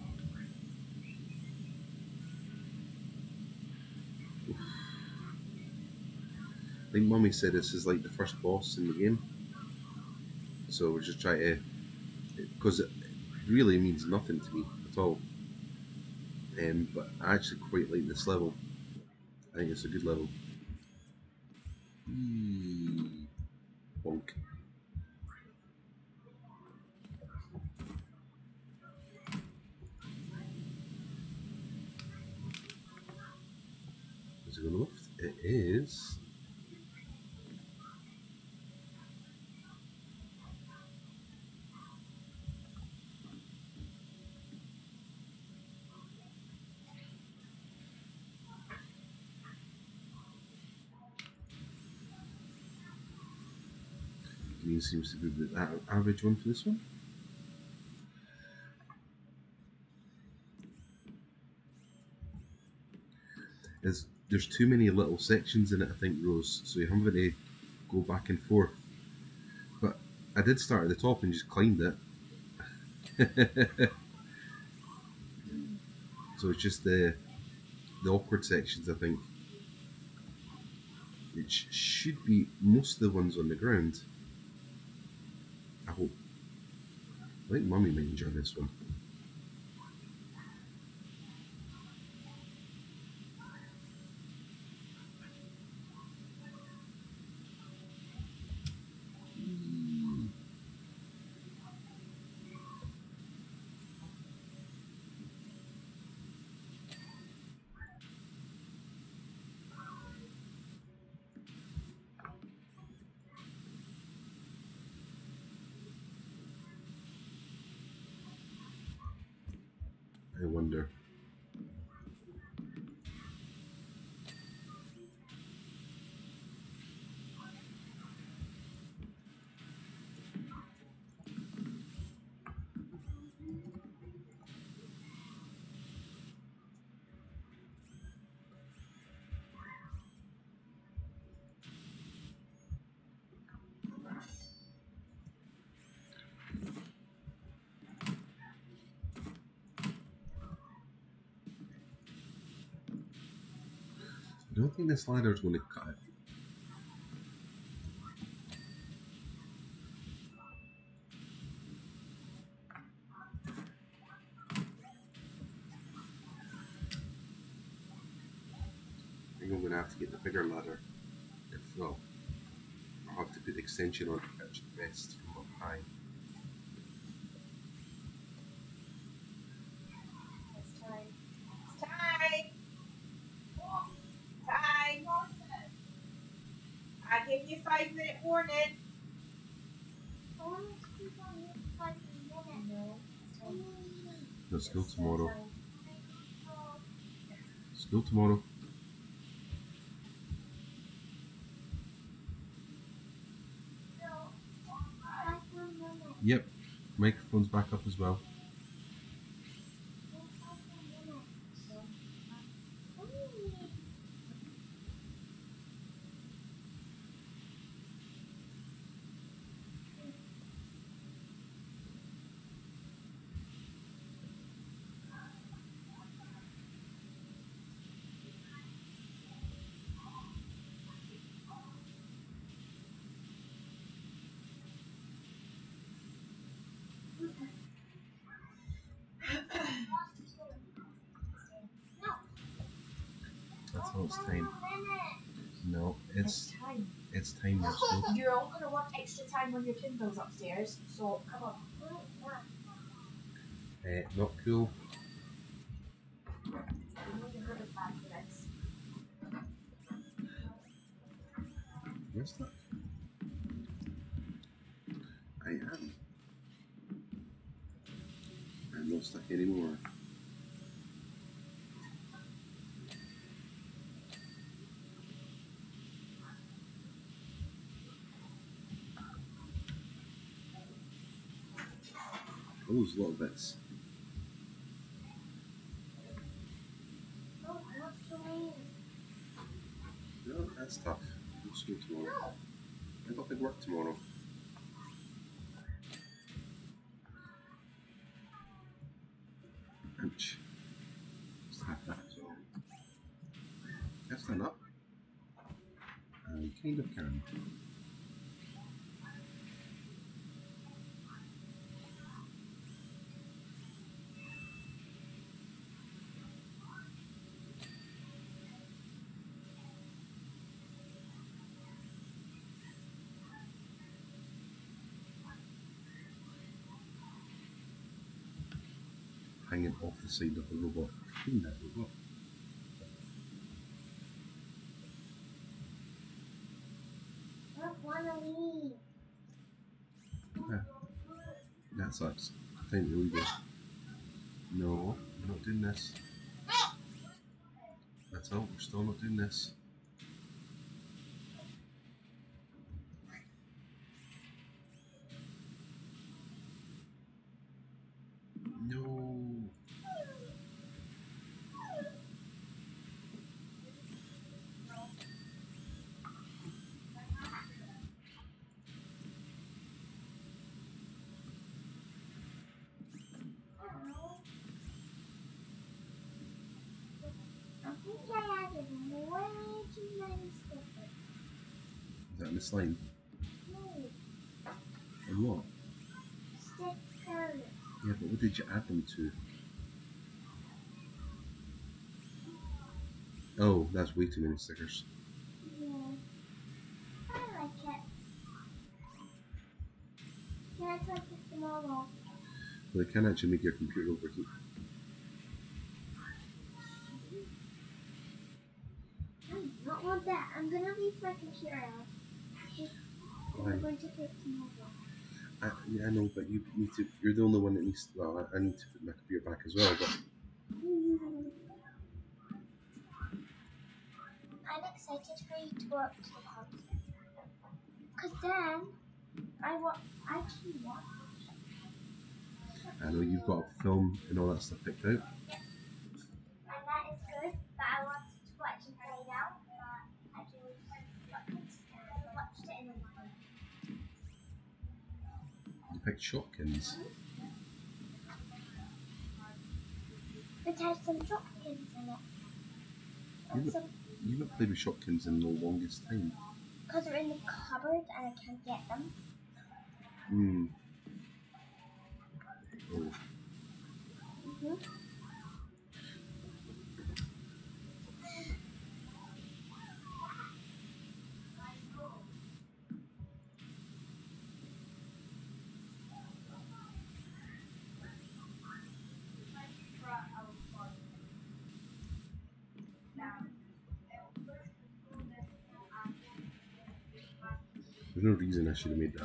I think Mummy said this is like the first boss in the game. So we'll just try to, because it really means nothing to me at all. Um, but I actually quite like this level. I think it's a good level. Eee, bonk. Is it going to lift? It is. Green seems to be the average one for this one. Is there's too many little sections in it, I think, Rose, so you're having to go back and forth. But I did start at the top and just climbed it. So it's just the the awkward sections, I think. It sh should be most of the ones on the ground. I hope. I think Mummy might enjoy this one. I wonder. I don't think this ladder is going to cut it. I think I'm going to have to get the bigger ladder. If well, I'll have to put the extension on to catch the best from up high. It's time. It's time! Time! I gave you five minute warning. I want to keep on it five minutes. No. Let's go It's, uh, tomorrow. time. School tomorrow. So, five more minutes. Yep. Microphone's back up as well. Five more minutes. So, Ooh. That's all it's time. Minutes. No, it's it's time. it's time now. School. You're all going to work extra time on your Kindles upstairs, so come on. Uh, not cool. You need a ribbon bag for this. Where's that? I am. I'm not stuck anymore. Those little bits. Oh, what's the name? No, that's tough. We'll school tomorrow. No. I got big work tomorrow. Ouch. Just have that as well. Can I stand up? I kind of can. Hanging off the side of the robot. Clean that robot. Look, one of these. Yeah. That sucks. Time to leave it. No, we're not doing this. That's all, we're still not doing this. No. I think I added way too many stickers. Is that in the slime? No, And what? stickers. Yeah, but what did you add them to? Oh, that's way too many stickers. Yeah. I like it. Can I try to put them all off? Well, they can actually make your computer overheat. I do not want that. I'm gonna leave my computer out. Why? I'm going to put some more off. I, yeah, I know, but you need to. You're the only one that needs. Well, I, I need to put my computer back as well. But excited for you to go up to the concert. Because then I want, I can watch. I know you've got a film and all that stuff picked out. And that is good, but I wanted to watch Inside Out, but I do I watched it in the morning. You picked Shopkins. It has some Shopkins in it. You've not, you've not played with Shopkins in the longest time. Because they're in the cupboard and I can't get them. Hmm. Oh. Mm-hmm. There's no reason I should have made that.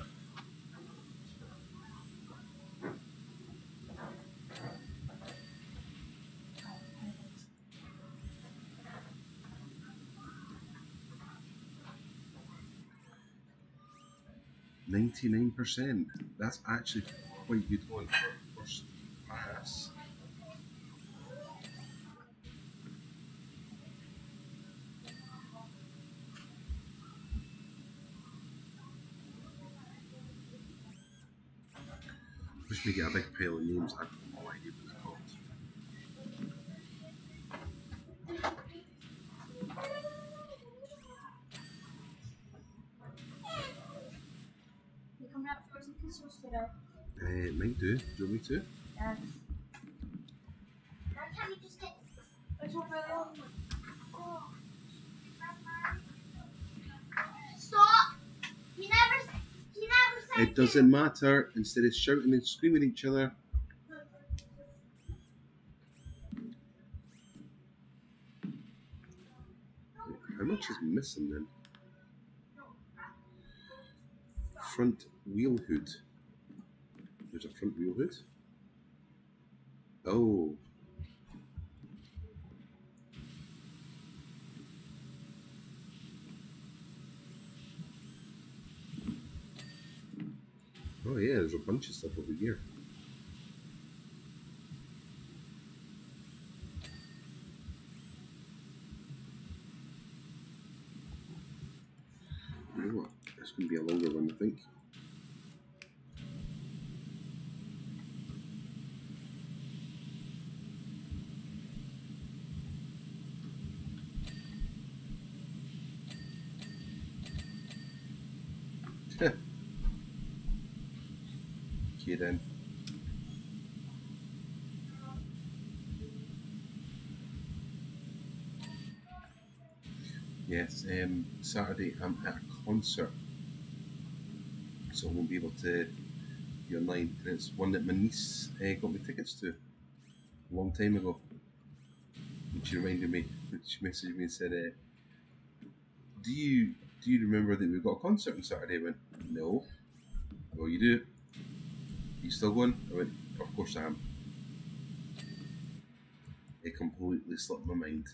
ninety-nine percent. That's actually quite good going for first pass. Wish we get a big pile of names. I've no idea what they're called. You coming out frozen kisses today? Uh, it might do. Do you want me to? Yes. Why can't we just get a little bit of oh. Stop! You never, you never said It doesn't matter. Instead of shouting and screaming at each other. How much is missing then? Front wheel hood. There's a front wheel hood. Oh. Oh yeah, there's a bunch of stuff over here. You know what? It's going to be a longer one, I think. Okay then. Yes, um, Saturday I'm at a concert, so I won't be able to be online. And it's one that my niece uh, got me tickets to a long time ago. And she reminded me, she messaged me and said, uh, "Do you do you remember that we've got a concert on Saturday?" I went, "No." "Well, you do. You still going?" I went, "Of course I am." It completely slipped my mind.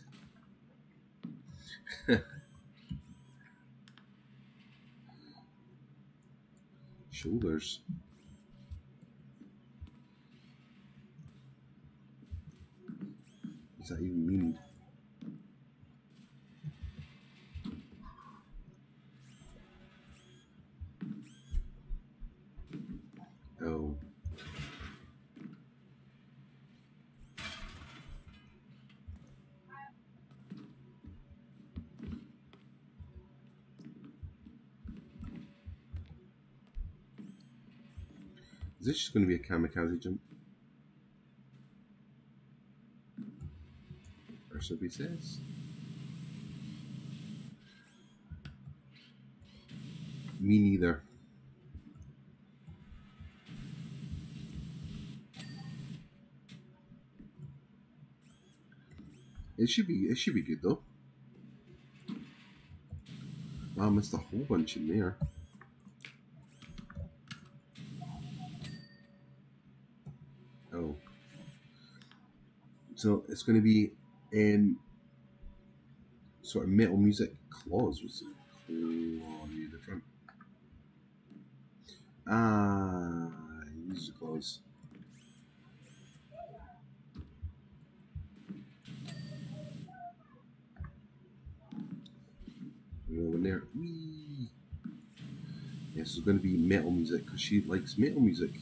Shoulders. What does that even mean? Oh. Is this just going to be a kamikaze jump? Or so he says. Me neither. It should be it should be good though. Wow, I missed a whole bunch in there. Oh. So it's going to be um, sort of metal music. Claws, what's it? Claw near the front. Ah, use the claws. Go in there. Whee! Yes, it's going to be metal music because she likes metal music.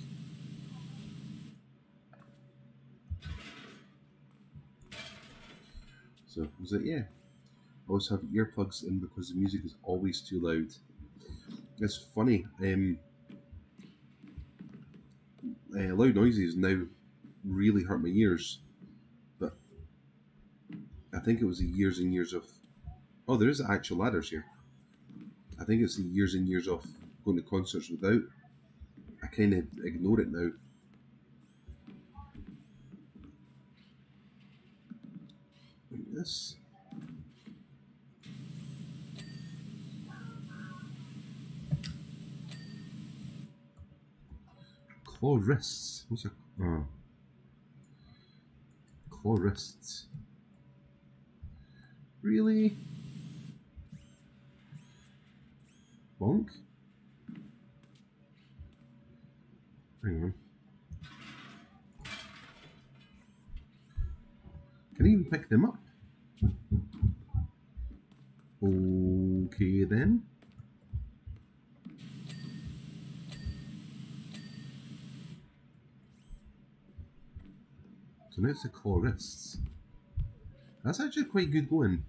So was it? Yeah. I always have earplugs in because the music is always too loud. It's funny. Um, uh, loud noises now really hurt my ears, but I think it was the years and years of. Oh, there is actual ladders here. I think it's the years and years of going to concerts without. I kind of ignore it now. Like this. Claw wrists. What's a oh. Claw wrists? Really? Bonk? Hang on. Can I even pick them up? Okay then. So now it's the claw wrists. That's actually quite good going.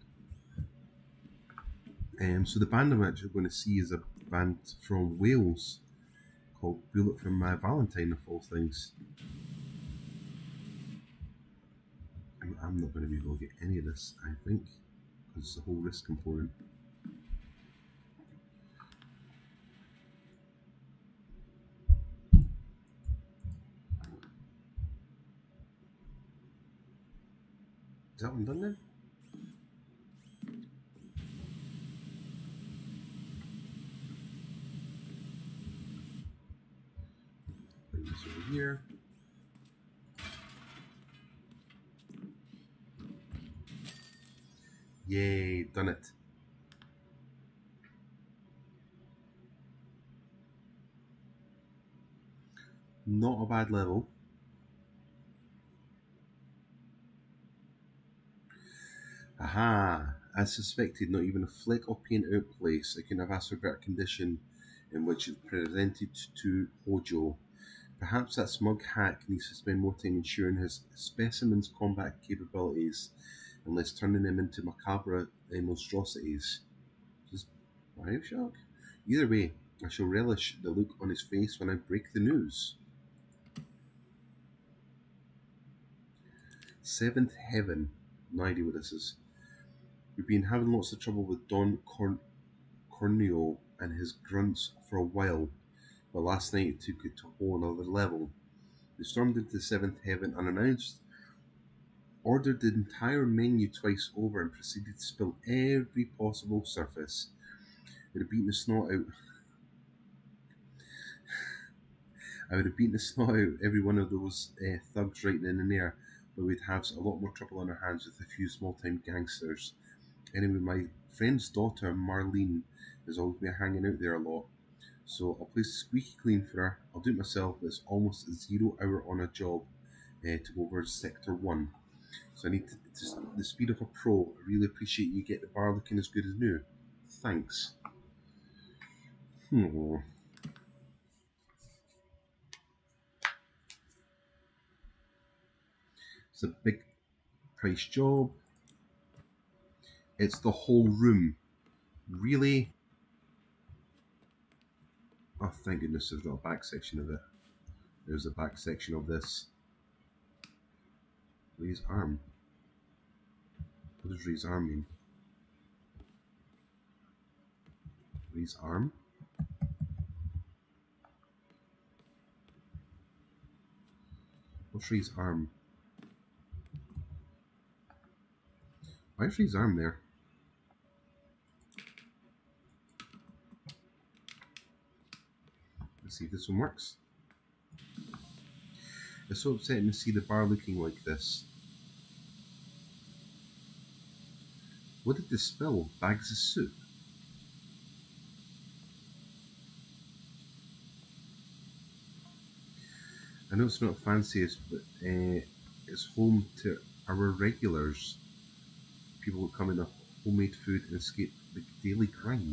Um, so the band I'm actually going to see is a band from Wales called Bullet from My Valentine, of all things. I'm, I'm not going to be able to get any of this, I think, because it's the whole wrist component. Is that one done then? Bring this over here. Yay, done it. Not a bad level. Aha! As suspected, not even a fleck of paint out place. I couldn't have asked for better condition in which it presented to Hojo. Perhaps that smug hack needs to spend more time ensuring his specimen's combat capabilities and less turning him into macabre uh, monstrosities. Just Bioshock? Either way, I shall relish the look on his face when I break the news. Seventh Heaven. No idea what this is. We've been having lots of trouble with Don Corn- Corneo and his grunts for a while, but last night it took it to a whole another level. They stormed into the Seventh Heaven unannounced, ordered the entire menu twice over, and proceeded to spill every possible surface. It would have beaten the snot out. I would have beaten the snot out every one of those uh, thugs right then and there, but we'd have a lot more trouble on our hands with a few small-time gangsters. Anyway, my friend's daughter, Marlene, has always been hanging out there a lot, so I'll play squeaky clean for her. I'll do it myself, but it's almost a zero hour on a job uh, to go over Sector one. So I need to, to, the speed of a pro. I really appreciate you get the bar looking as good as new. Thanks. Hmm. It's a big price job. It's the whole room. Really? Oh, thank goodness there's not a back section of it. There's a back section of this. Ray's arm. What does Ray's arm mean? Ray's arm? What's Ray's arm? Why is Ray's arm there? Let's see if this one works. It's so upsetting to see the bar looking like this. What did they spill? Bags of soup? I know it's not fanciest, but uh, it's home to our regulars. People who come in a homemade food and escape the daily grind.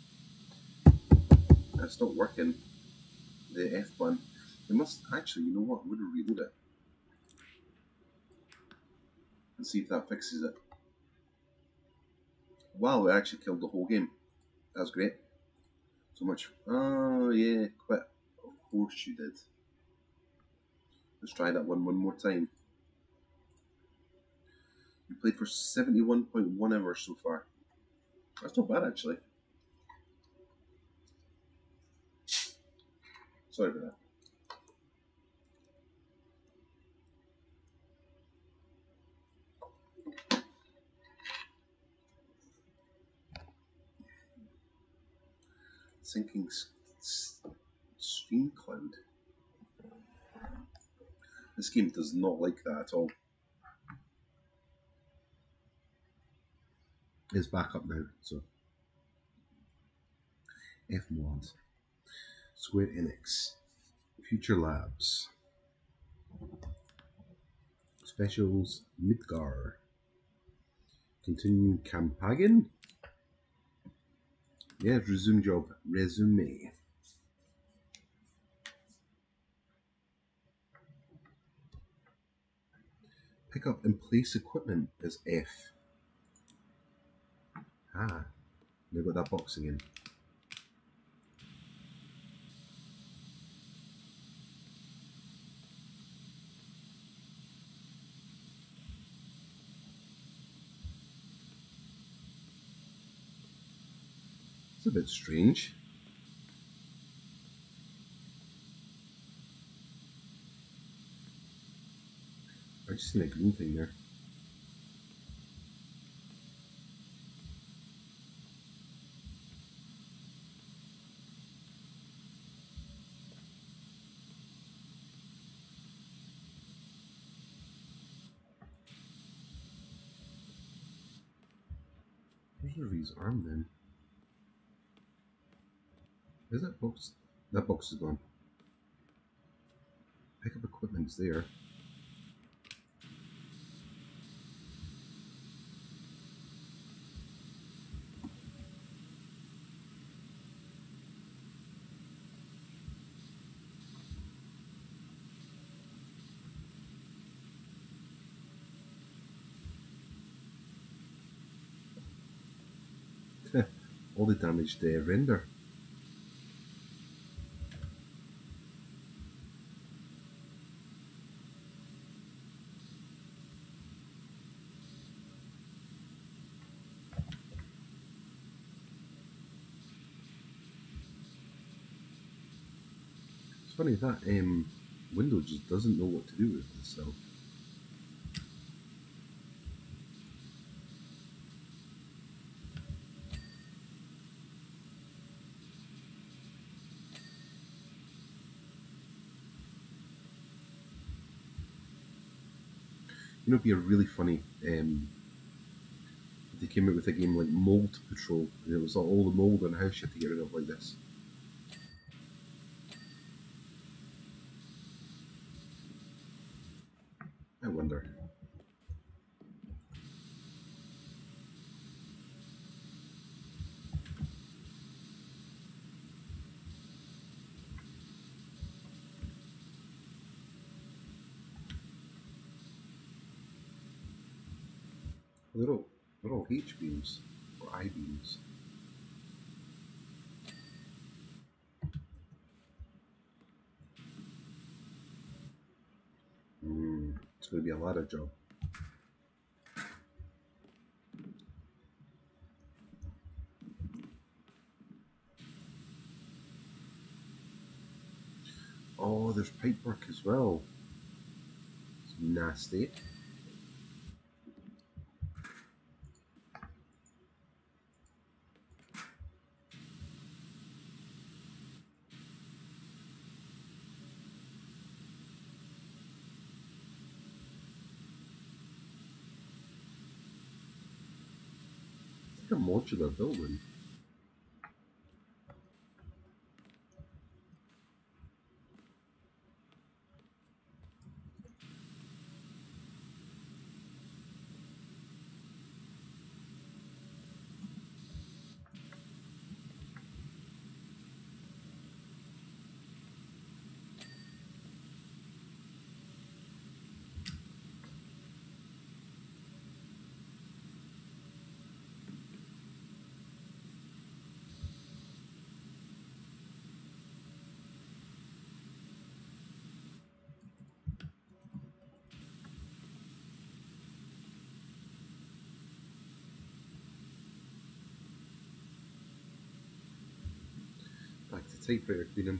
That's not working. The F button. It must actually, you know what? I'm going to reload it and see if that fixes it. Wow, it actually killed the whole game. That's great. So much. Oh, yeah, quit. Of course you did. Let's try that one one more time. We played for seventy-one point one hours so far. That's not bad, actually. Sorry about that. Sinking stream cloud. This game does not like that at all. It's back up now, so. F mod. Square Enix. Future Labs. Specials Midgar. Continue Campaign. Yeah, resume job. Resume. Pick up and place equipment is F. Ah, now got that box again. It's a bit strange. I just seen a green thing there. Where's Revie's arm then? Is that box? That box is gone. Pick up equipment's there. All the damaged uh, render. It's funny that um, Windows just doesn't know what to do with itself. You know, it'd be a really funny um, if they came out with a game like Mold Patrol, and it was all the mold on a house you had to get rid of like this. I wonder. They're all, they're all H beams or I beams. Mm, it's going to be a ladder job. Oh, there's pipework as well. It's nasty. a modular building. Back to typewriter cleaning.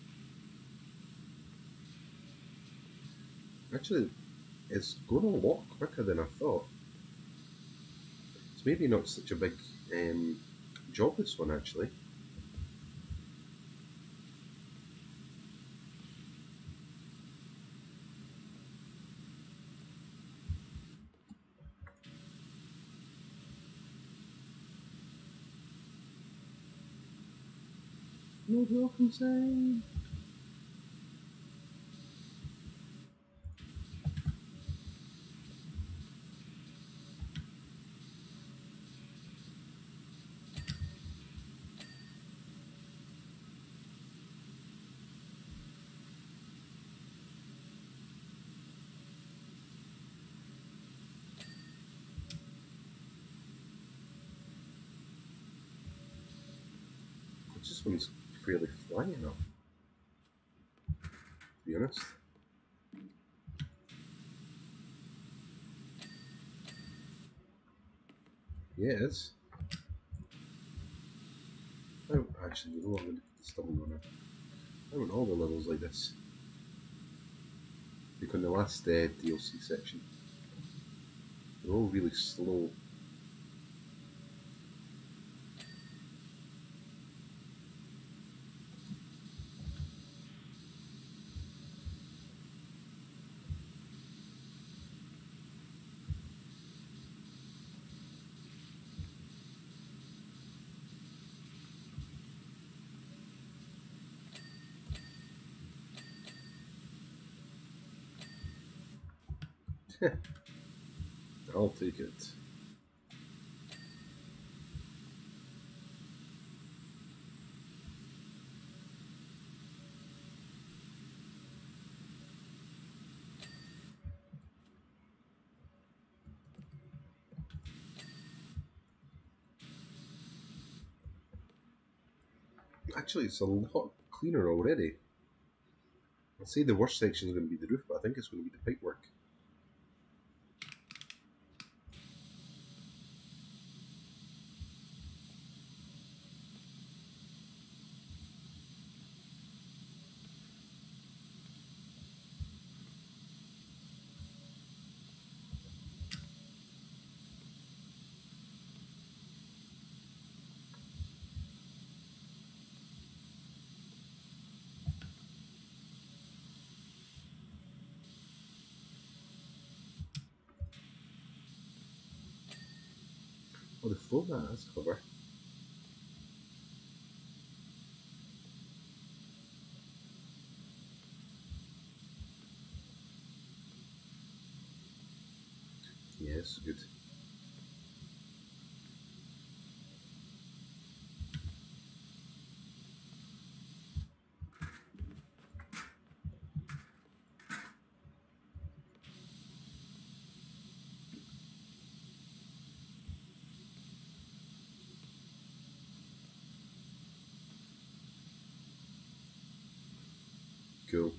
Actually, it's going a lot quicker than I thought. It's maybe not such a big um, job, this one, actually. No welcome sign. This one's fairly flying up, to be honest. Yeah, it is. Oh, actually, you know what? I'm going to put the stubble on it. I want all the levels like this. Like on the last uh, D L C section. They're all really slow. I'll take it. Actually, it's a lot cleaner already. I'd say the worst section is going to be the roof, but I think it's going to be the pipework. Oh, the floor mat, that's clever. Yes, good. Cool.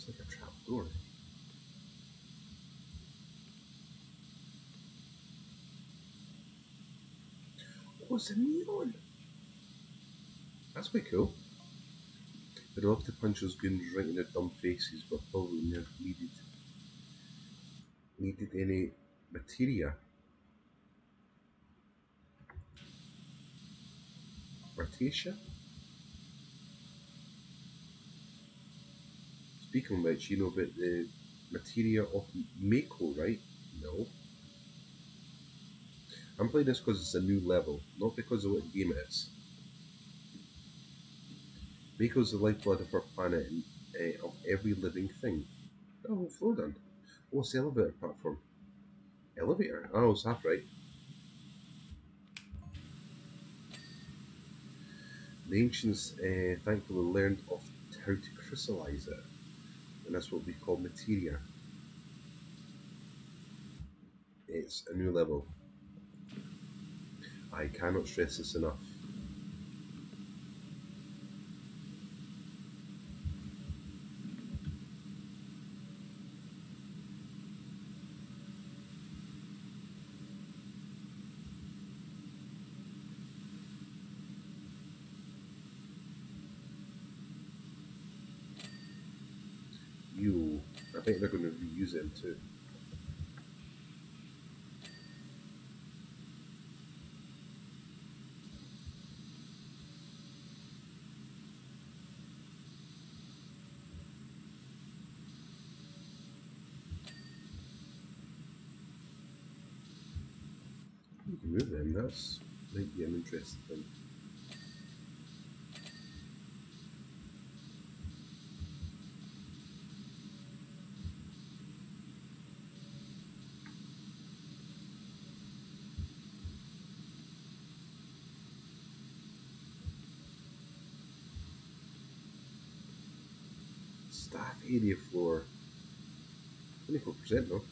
It's like a trap door. Oh, it's a neon! That's quite cool. I'd love to punch those goons right in their dumb faces, but probably never needed needed any materia. Artesia? Speaking of which, you know about the materia of Mako, right? No. I'm playing this because it's a new level, not because of what game it is. Mako's the lifeblood of our planet and uh, of every living thing. Oh, floor done. Oh, it's the elevator platform. Elevator? Oh, it's half right. The ancients uh, thankfully learned of how to crystallize it, and that's what we call materia. It's a new level. I cannot stress this enough. You, I think they're going to reuse them too. You can move them, that's might be an interesting thing. Staff area floor. twenty-four percent though.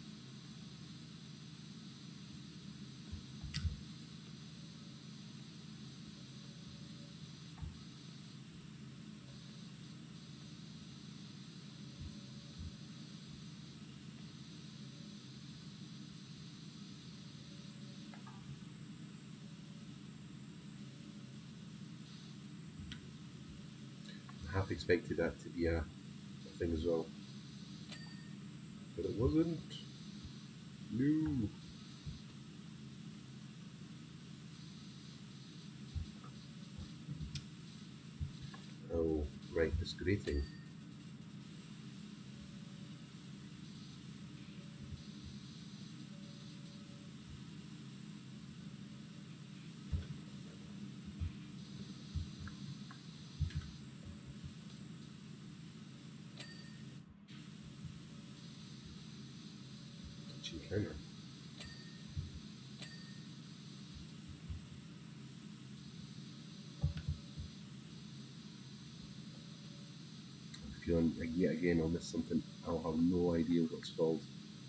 I half expected that to be a, a thing as well. But it wasn't. No. Oh, right, this grating. Kitchen counter. I'm feeling like yet again I'll miss something. I'll have no idea what it's called.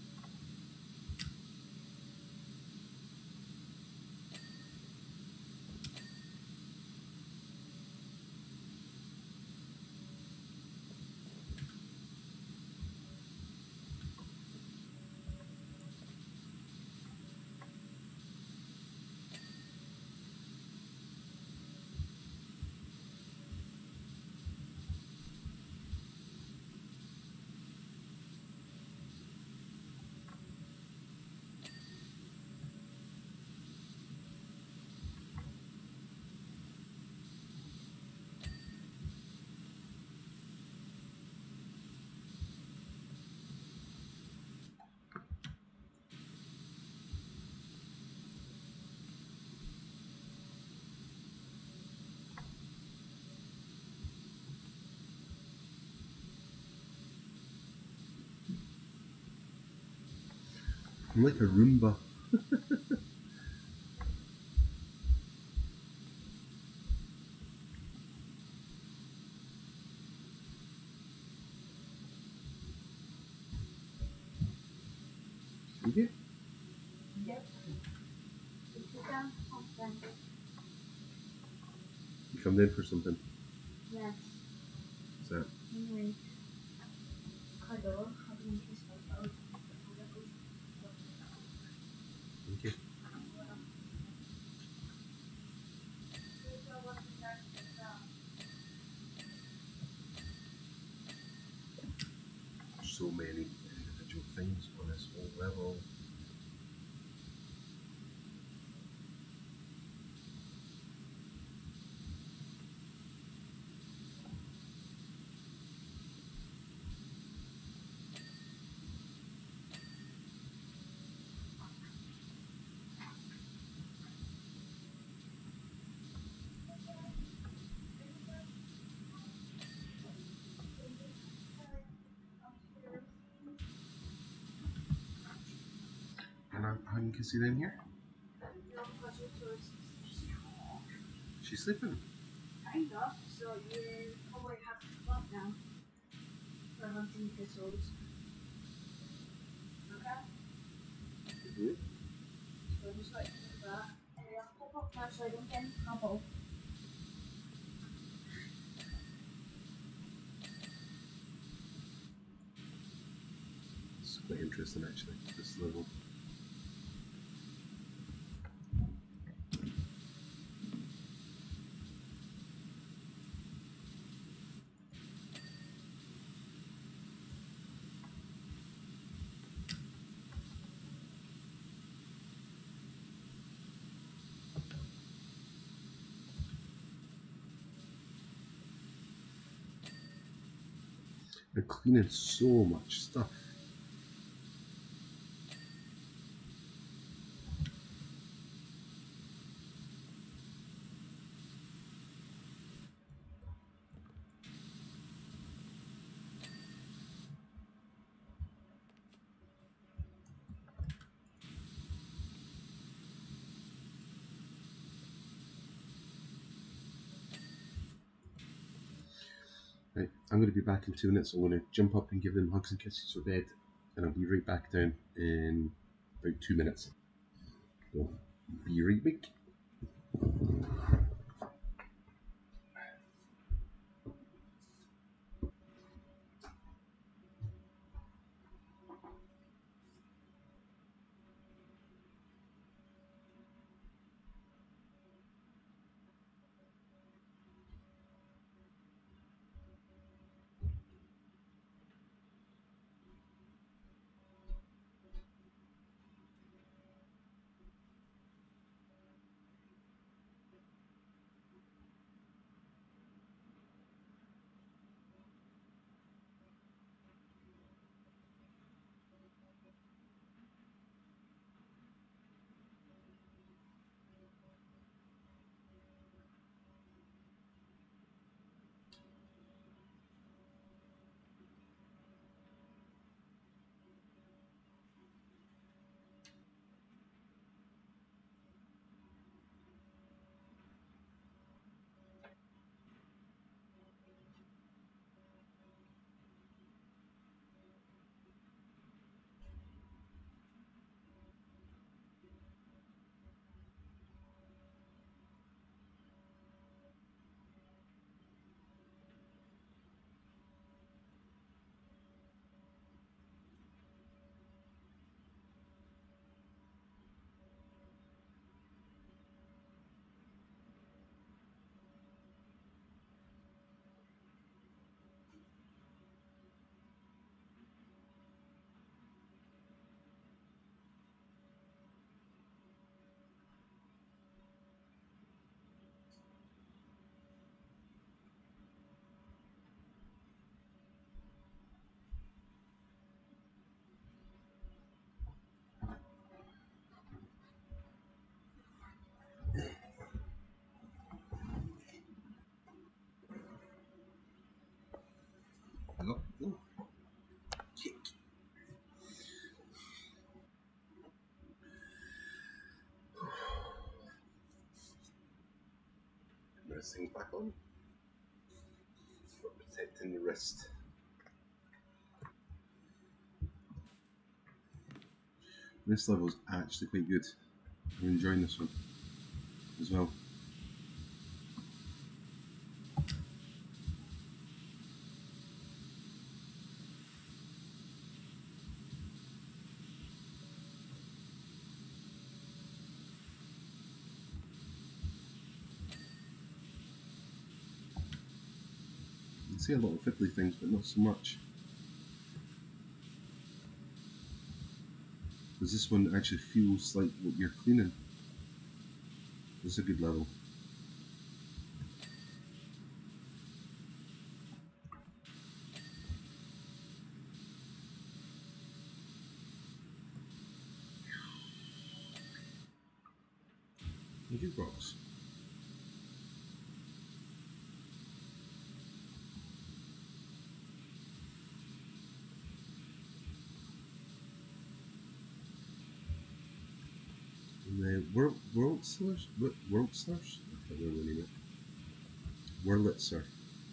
I'm like a Roomba. Okay. Yep. Down something. You come in for something. Yes. What's that? Mm-hmm. Thank you. There's so many individual things on this whole level. And I'm having Kissy in here. She's sleeping. Kind of, so you probably have to come up now for hunting thistles. Okay? Mm-hmm. So just like that. And then I'll pop up now so I don't get in trouble. It's quite interesting actually, this level. They're cleaning so much stuff. Right, I'm going to be back in two minutes. I'm going to jump up and give them hugs and kisses for bed, and I'll be right back down in about two minutes. So, be right back. Hello. Ooh. Cake. This thing's back on. For protecting the wrist. This level is actually quite good. I'm enjoying this one as well. can see a lot of fiddly things, but not so much. Because this one actually feels like what you're cleaning. This is a good level. Jukebox. And then World Worldslers? What Worldslers? I can't remember the name of it. Wurlitzer.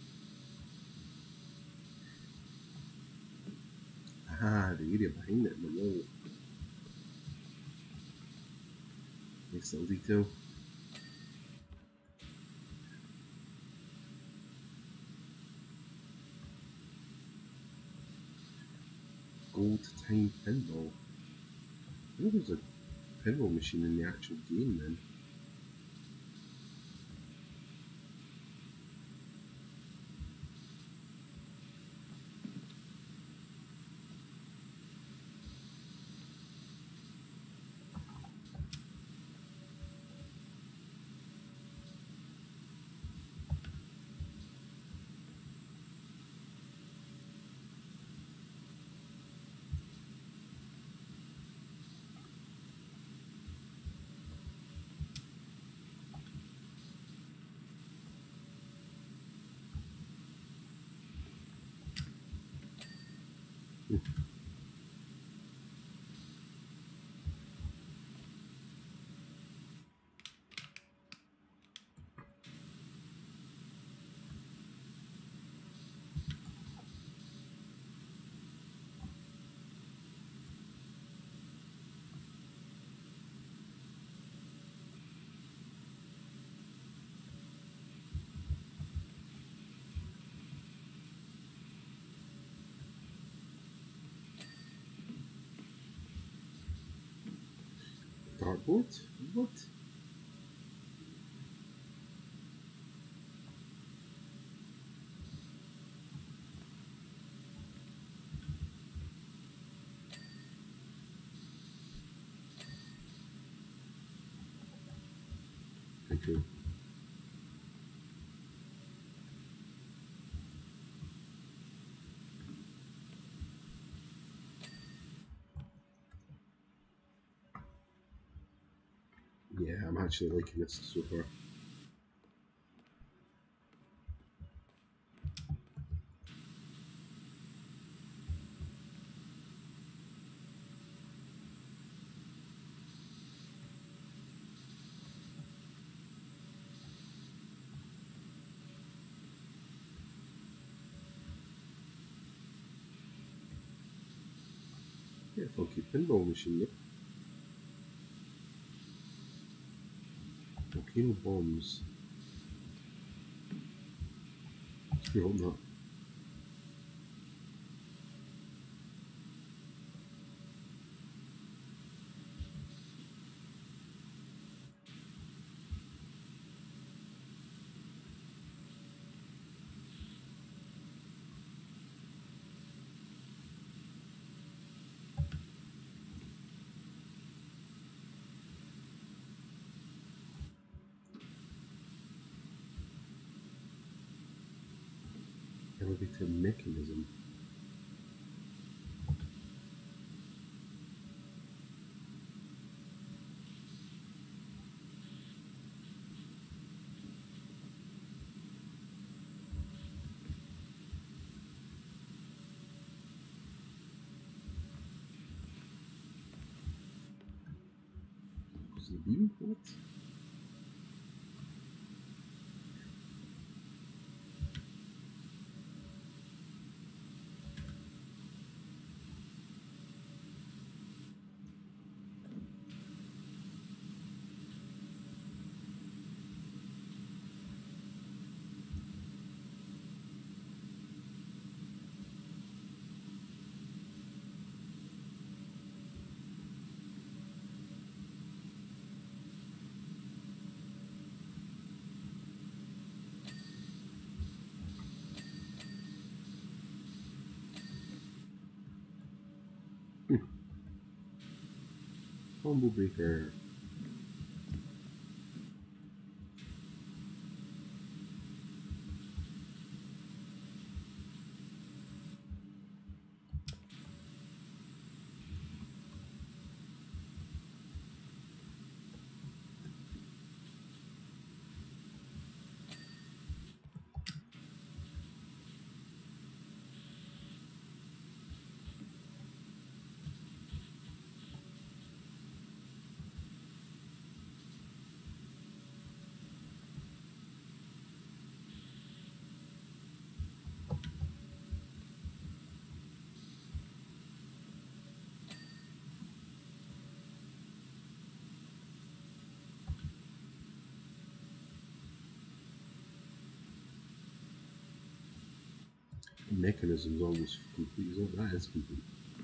Ah, the area behind it in the wall. Nice little detail. Gold time pinball. I think there's a pinball machine in the actual game then. Dartboard? What? Thank you. Yeah, I'm actually liking this so far. Yeah, funky pinball machine, yep. Volcano bombs. You hope not. Elevator mechanism. Was the beam? What? Combo breaker. Mechanism's almost complete. So that is complete.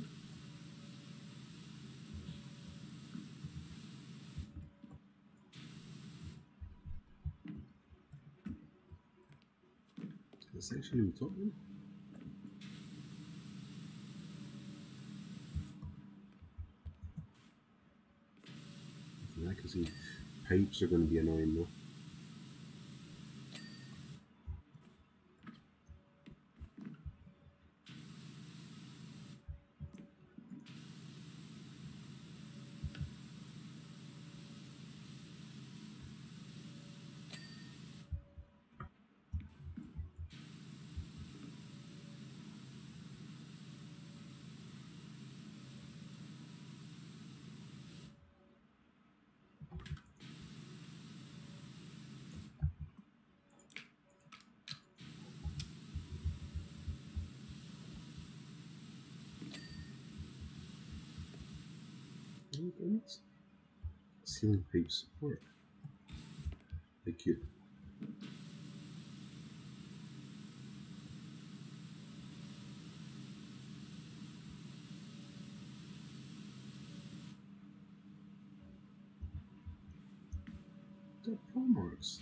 It's actually on top one. I can see pipes are going to be annoying though. Ceiling pipe support. Thank you. The pro marks.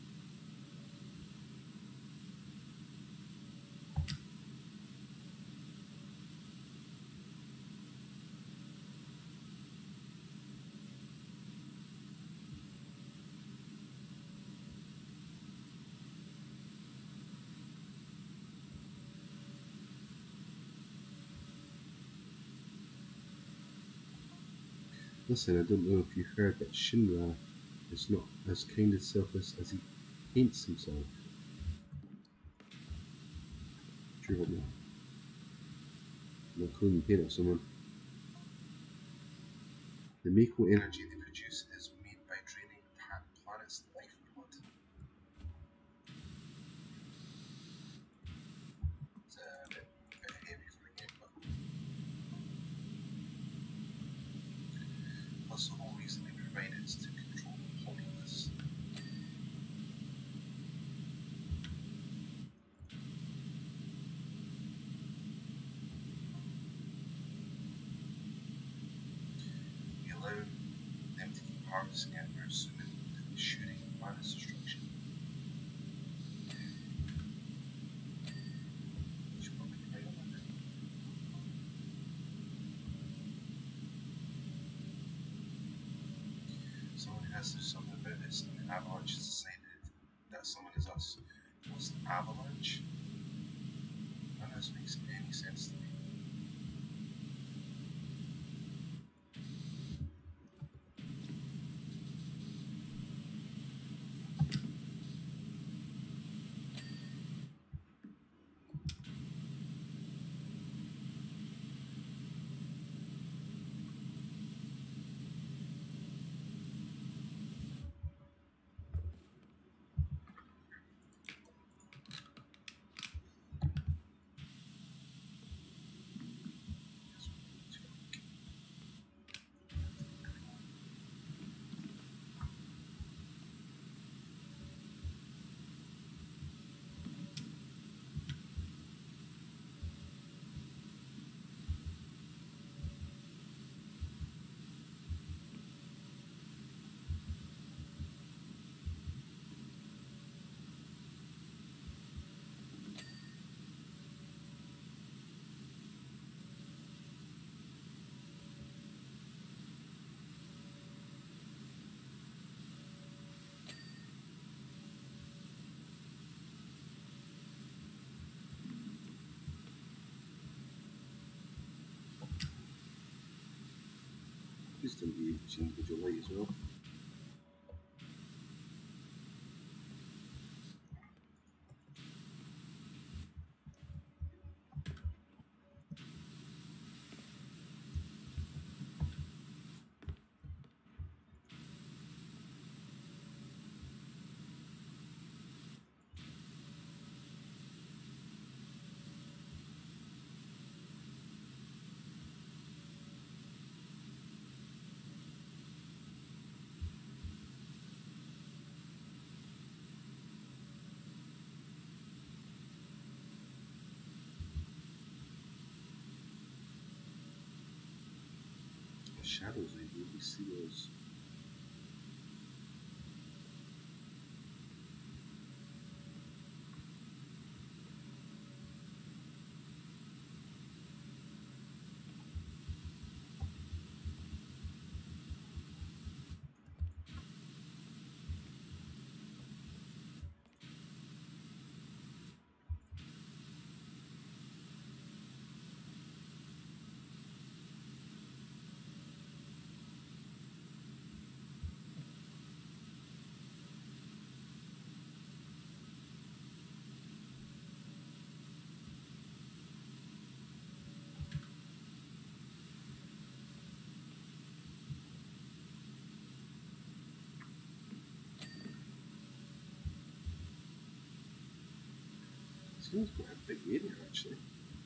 Listen, I don't know if you heard, but Shinra is not as kind and selfless as he paints himself. True or not? Not clean paint of someone. The Mako energy they produce is made by draining the planet's lifeblood. It's a bit, a bit heavy for the game, but plus the whole reason they provide it is to control the populace. We allow them to keep harvesting it, we're assuming that the shooting the planet's destruction. Which probably be right on it. Someone has to do something about this, and the Avalanche has decided that someone is us. What's the Avalanche? None of this makes any sense to me. used to be individual light as well. The shadows, I really see those. Seems quite a big area actually.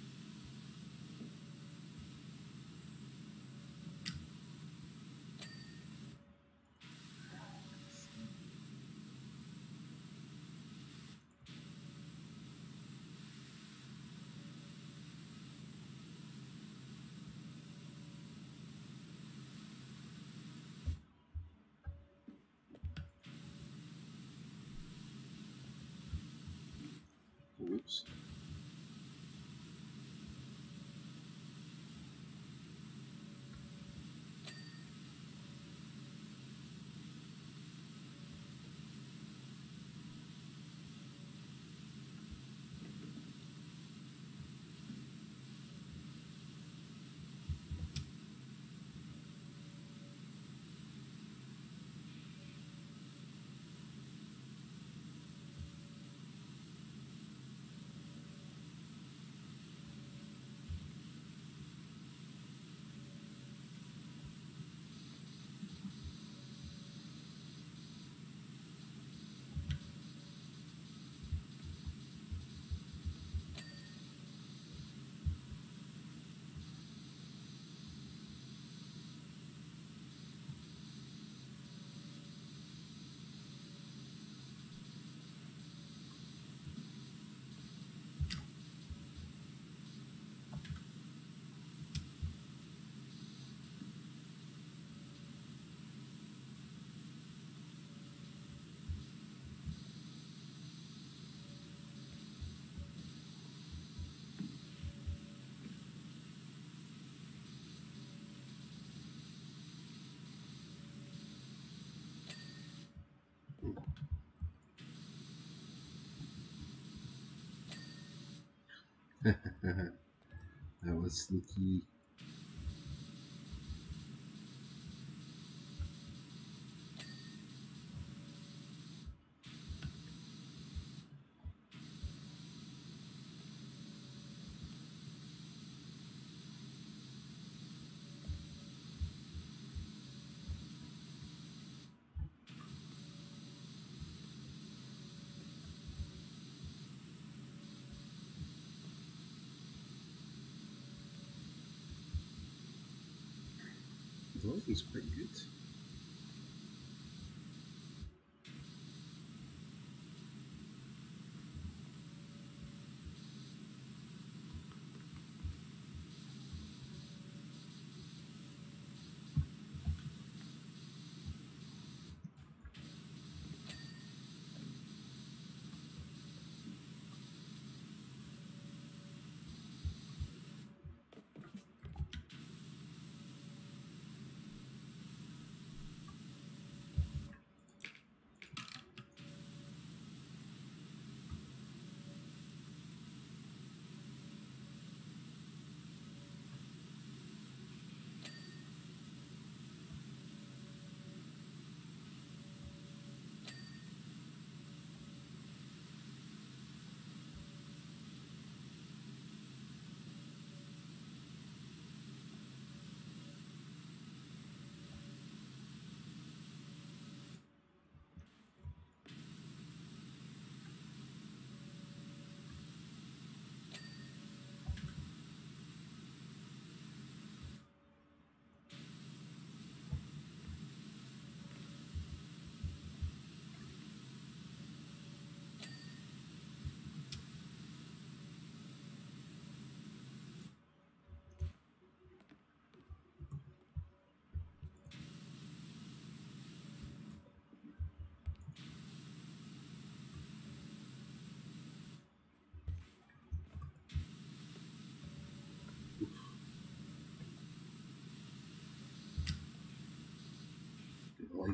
Oops. That was sneaky. The lighting's quite good.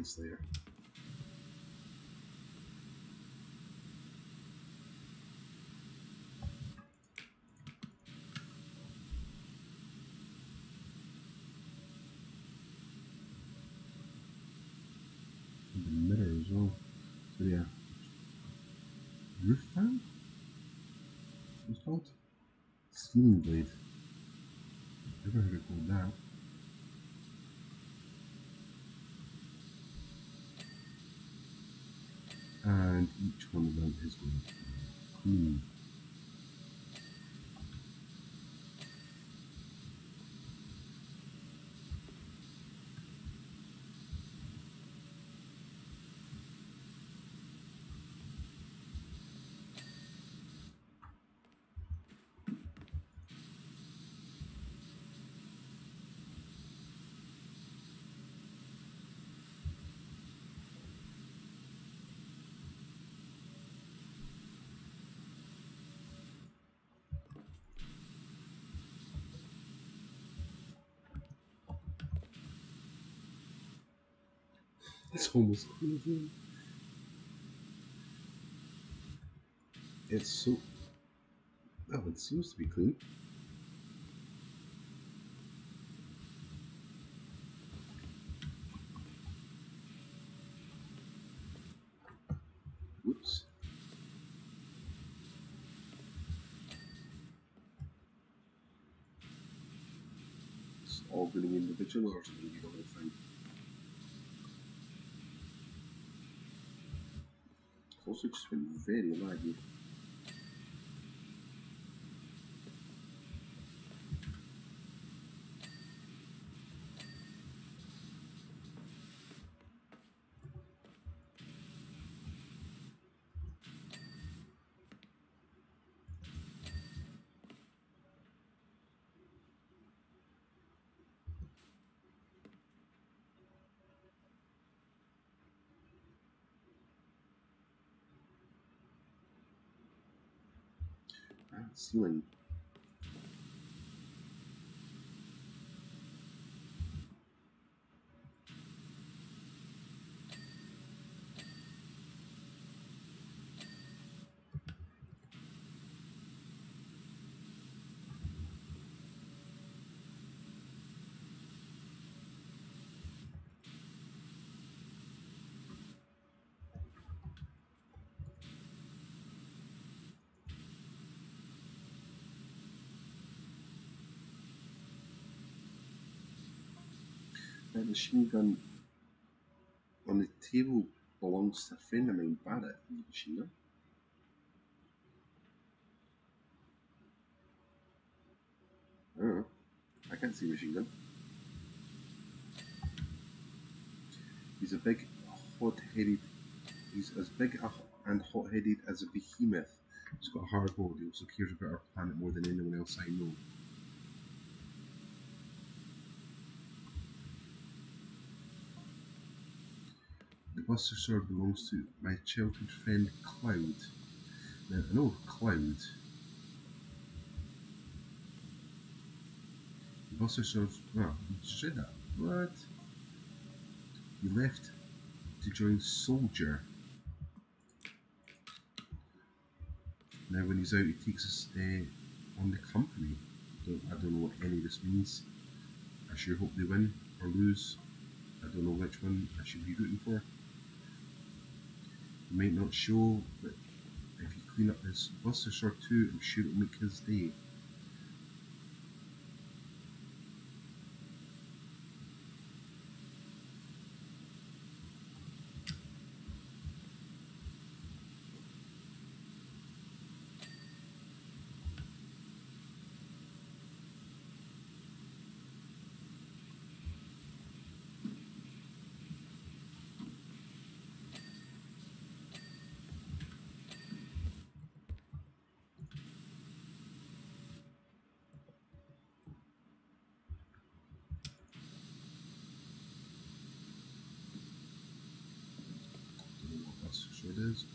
translator. The mirror as well. So yeah. Roof fan? What's it called? Ceiling blade. Never heard it called that. And each one of them is going to be clean. It's almost clean as well. It's so... That one seems to be clean. Whoops. It's all going individual or something, the whole thing. It's also just been very laggy. Ah, ceiling. That machine gun on the table belongs to a friend of mine, Barrett, the machine gun. I don't know. I can't see machine gun. He's a big, hot-headed. He's as big and hot-headed as a behemoth. He's got a hard hold. He also cares about our planet more than anyone else I know. The Buster Sword belongs to my childhood friend Cloud. Now, I know Cloud. The Buster Sword. Well, you said that. What? He left to join Soldier. Now, when he's out, he takes us uh, on the company. Don't, I don't know what any of this means. I sure hope they win or lose. I don't know which one I should be rooting for. It might not show, but if you clean up this Buster Sword too, I'm sure it'll make his day. So it is.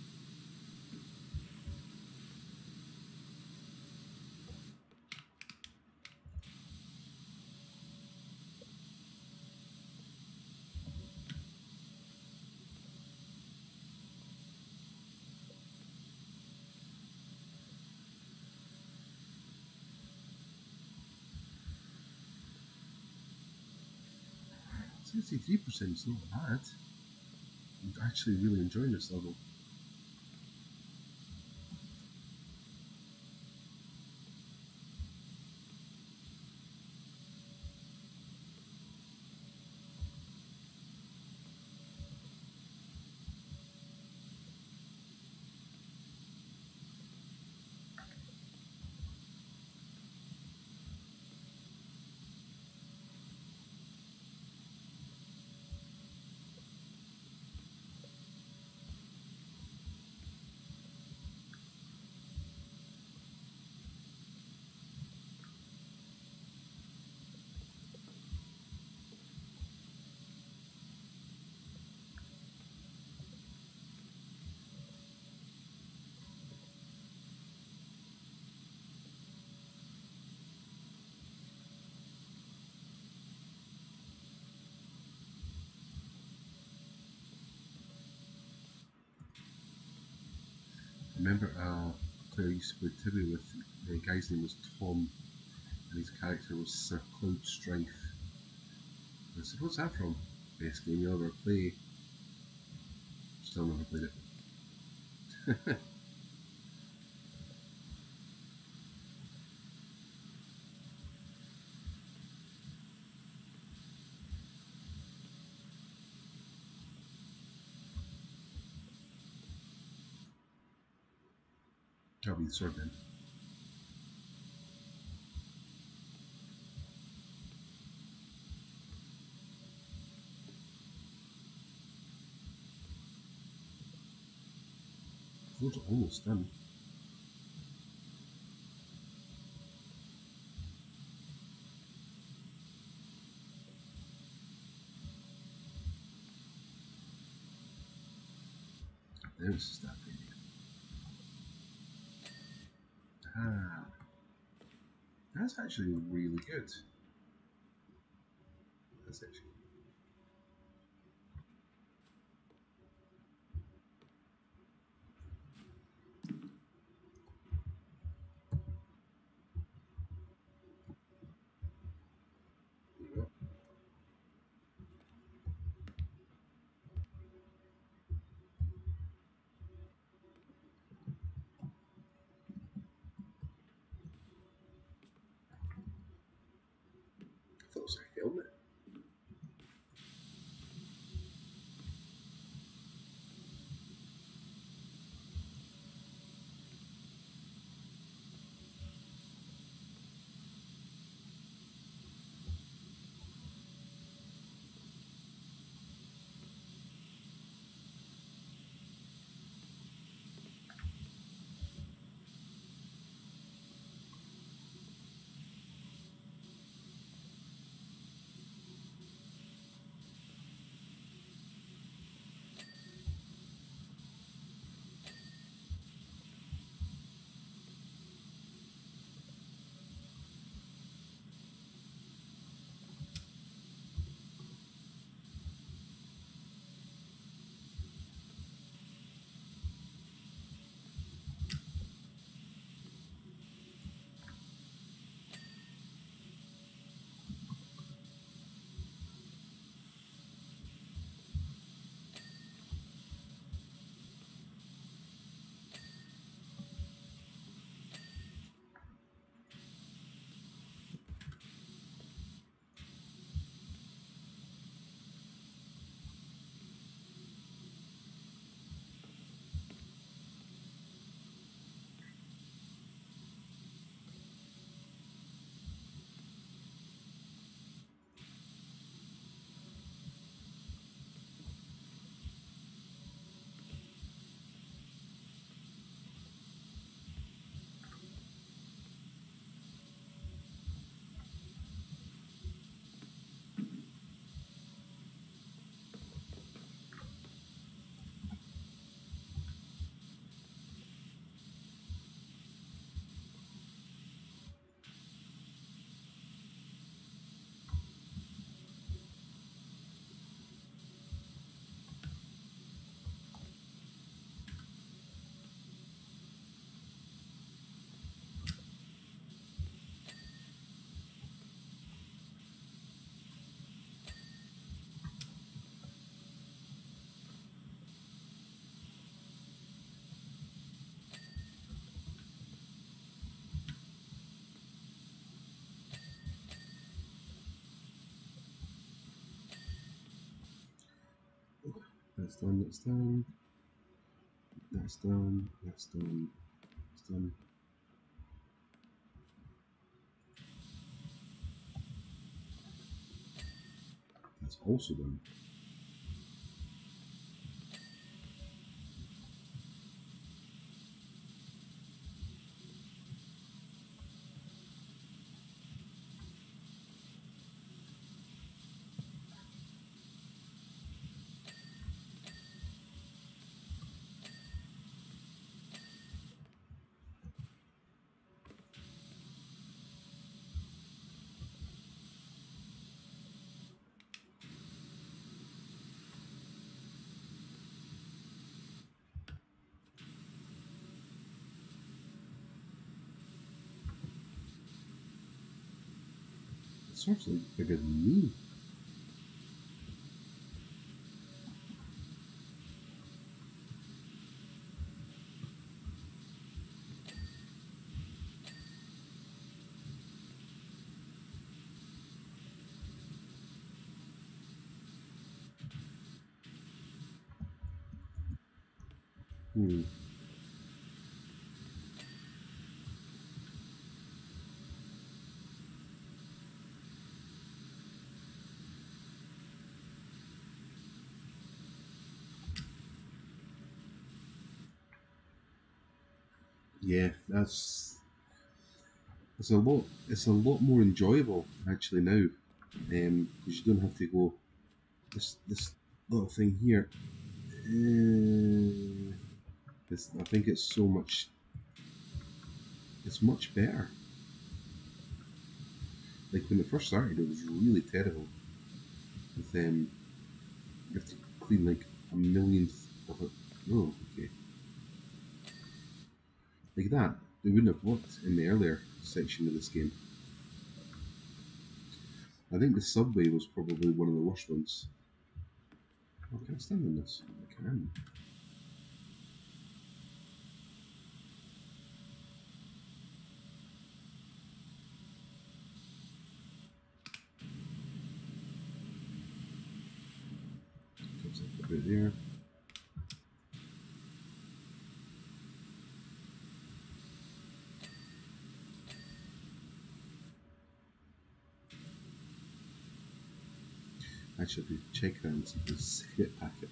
sixty-three percent is not bad. I'm actually really enjoying this level. Remember uh, Claire used to play Tibby with, the guy's name was Tom, and his character was Sir Cloud Strife. And I said, what's that from? Best game you'll ever play. Still never played it. That'll be the sword then. Floor's almost done. There's that area. Ah, that's actually really good. That's actually. Yeah. I thought it was a helmet. done, that's done. That's done, that's done, that's done. That's also done. It's actually bigger than me. Hmm. Yeah, that's it's a lot. It's a lot more enjoyable actually now, because um, you don't have to go this this little thing here. Uh, it's, I think it's so much. It's much better. Like when it first started, it was really terrible. With um, you have to clean like a millionth of it. Oh, okay. Like that, they wouldn't have worked in the earlier section of this game. I think the subway was probably one of the worst ones. Oh, can I stand on this? I can. Comes up a bit there. Actually, if you check that and see the cigarette packet.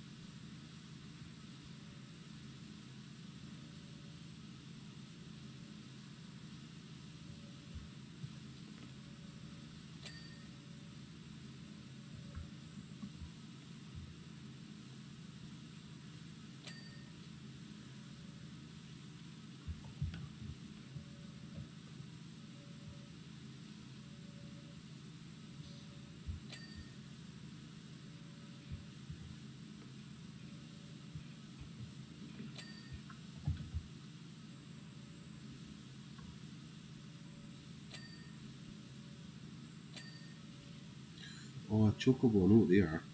Oh, a chocobo, I know what they are.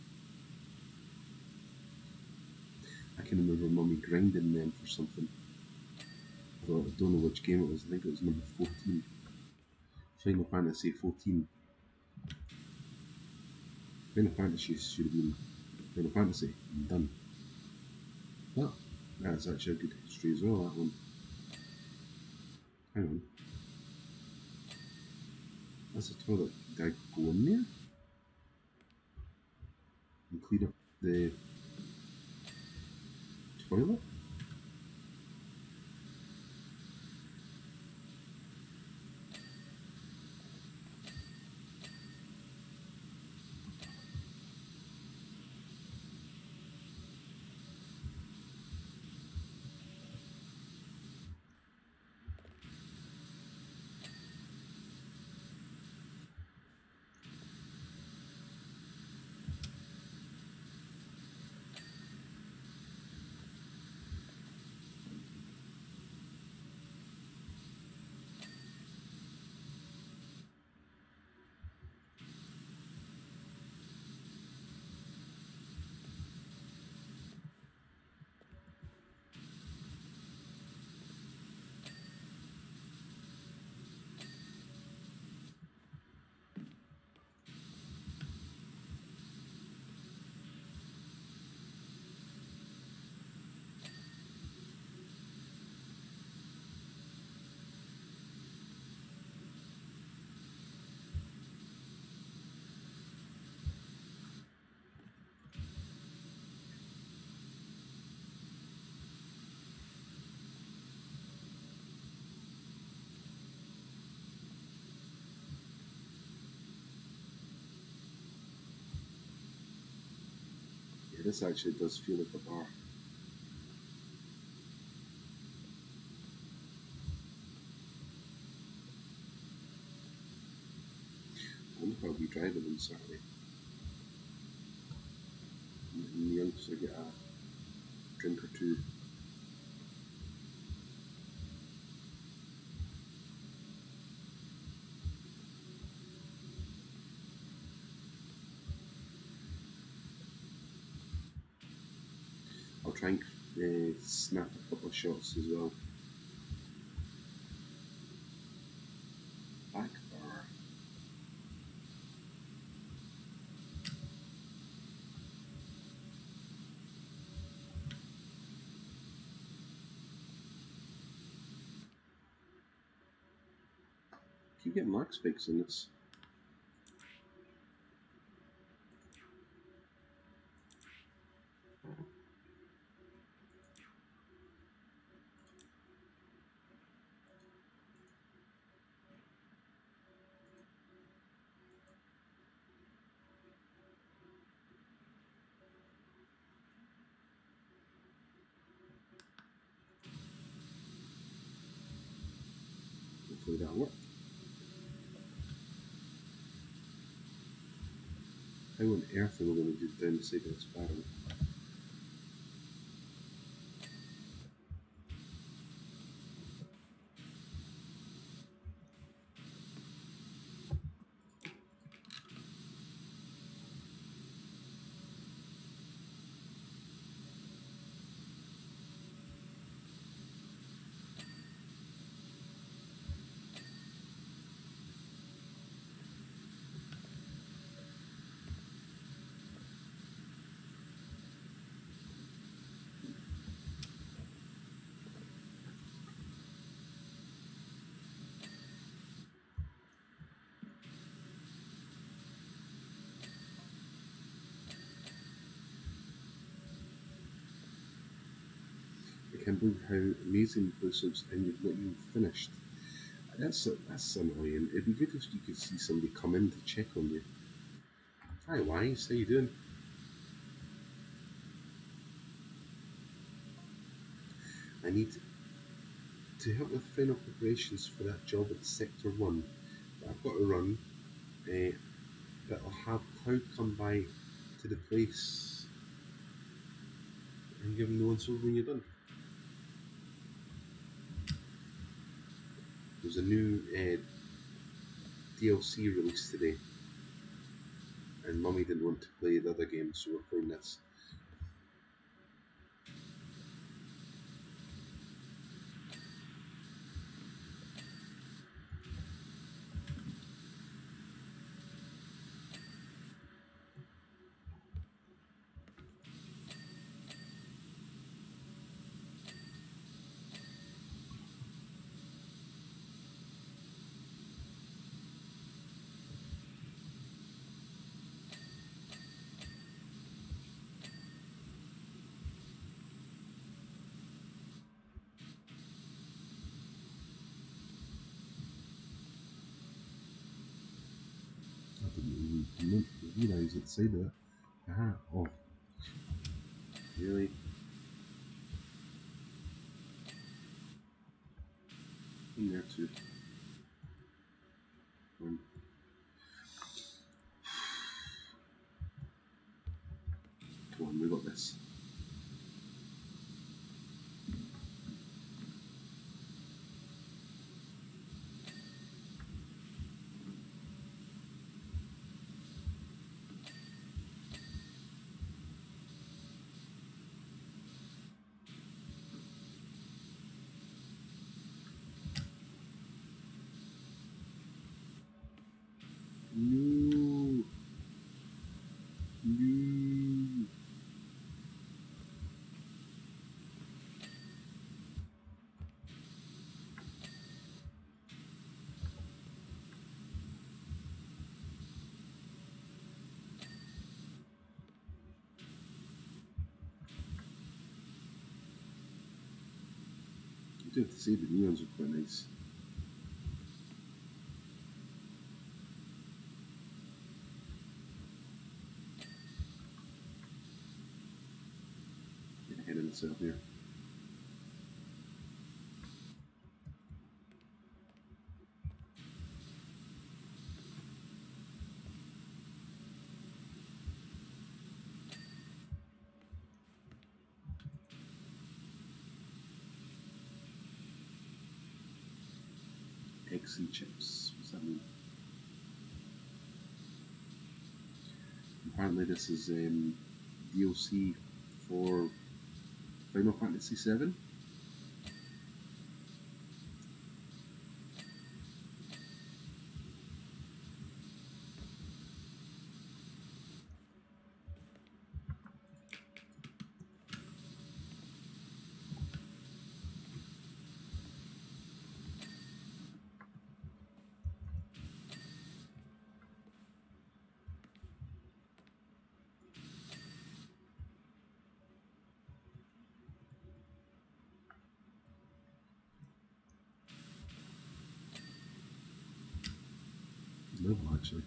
I can remember Mummy grinding them for something. I don't, I don't know which game it was. I think it was number fourteen. Final Fantasy fourteen. Final Fantasy should have been Final Fantasy. I'm done. But that's actually a good history as well, that one. Hang on. That's a toilet. Did I go in there? And clean up the toilet? this actually does feel like a bar. I wonder if I'll be driving on Saturday. And the youngsters get a drink or two. I'll try and uh, snap a couple of shots as well. Back bar. Keep getting mark spikes in this. Hopefully that'll work. How on earth am I going to do down the side of this barrel? I can't believe how amazing this looks and you've not even finished. That's that's annoying. It'd be good if you could see somebody come in to check on you. Hi Wise, how you doing? I need to help with final preparations for that job at Sector one that I've got to run, uh, but I'll have Cloud come by to the place and give him the once over when you're done. There's a new uh, D L C released today, and Mummy didn't want to play the other game, so we're playing this. I didn't even realise it said that. Aha, oh. Really? In there too. One. Come on, we got this. No. No. I do have to say the neons are quite nice. itself here. X E chips. What's that mean? Apparently this is um, D L C for Final Fantasy seven. No, actually.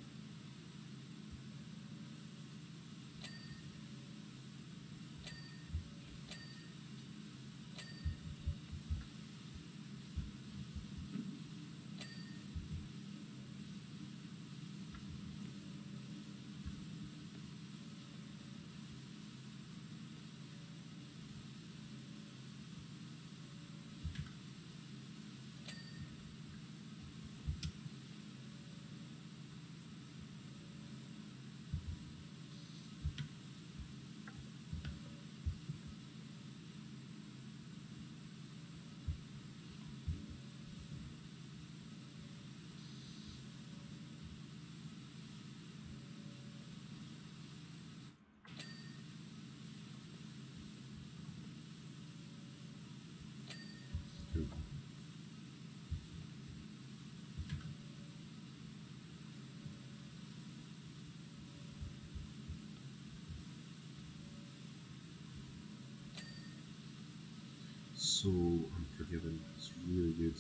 Cool. So Unforgiven. It's really good.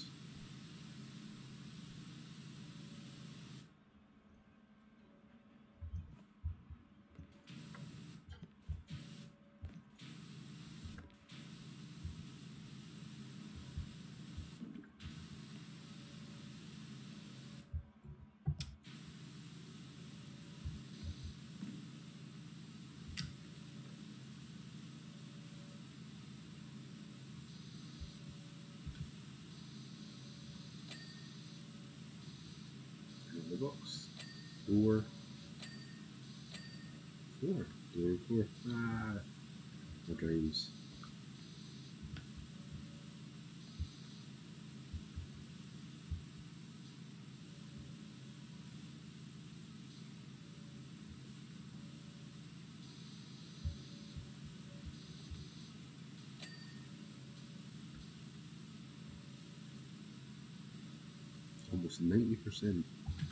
The box. Door. Four. Door four. Ah, my dreams. Almost ninety percent.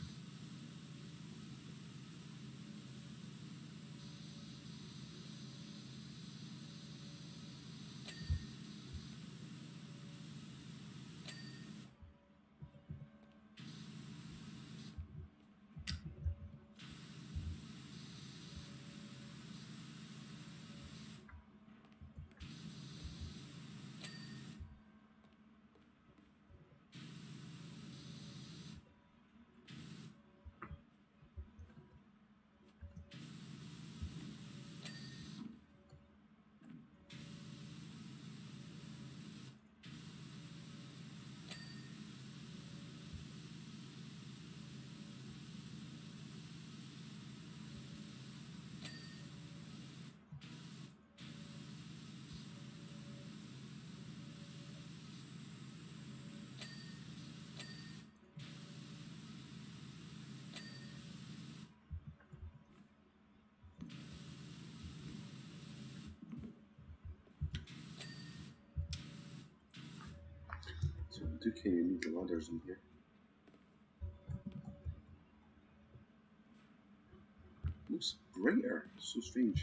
So I do kind of need the ladders in here. Looks brighter. So strange.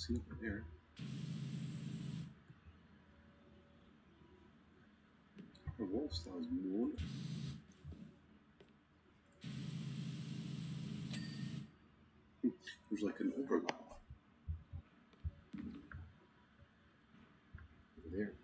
see it there. The wall still has more. There's like an overlap over there.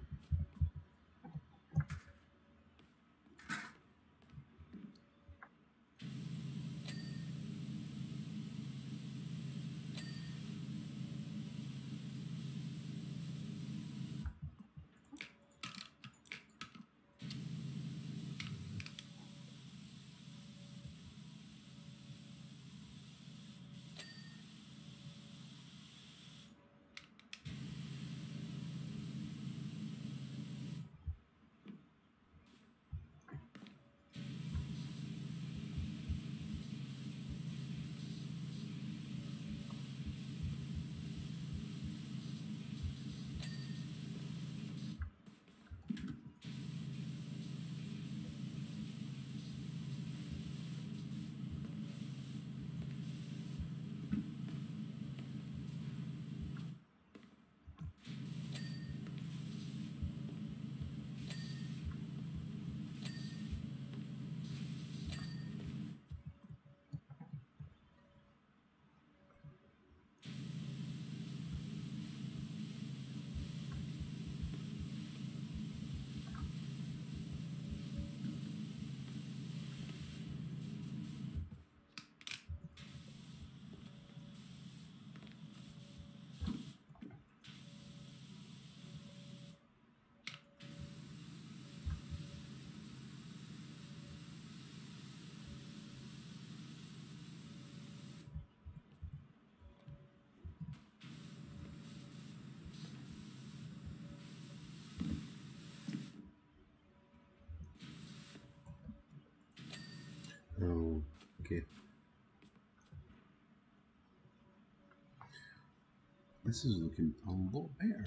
Oh, okay. This is looking a lot better.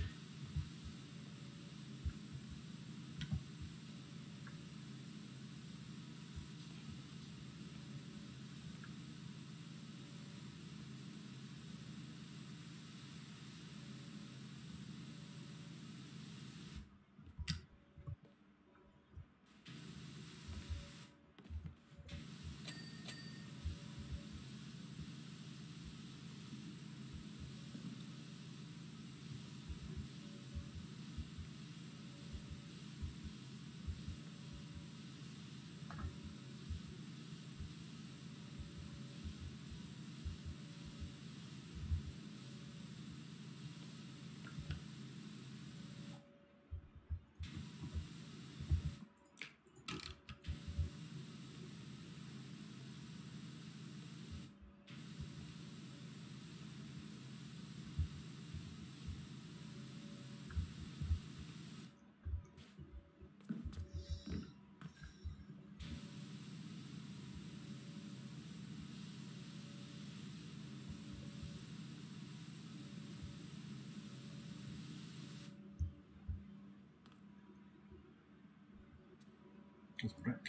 It's brick.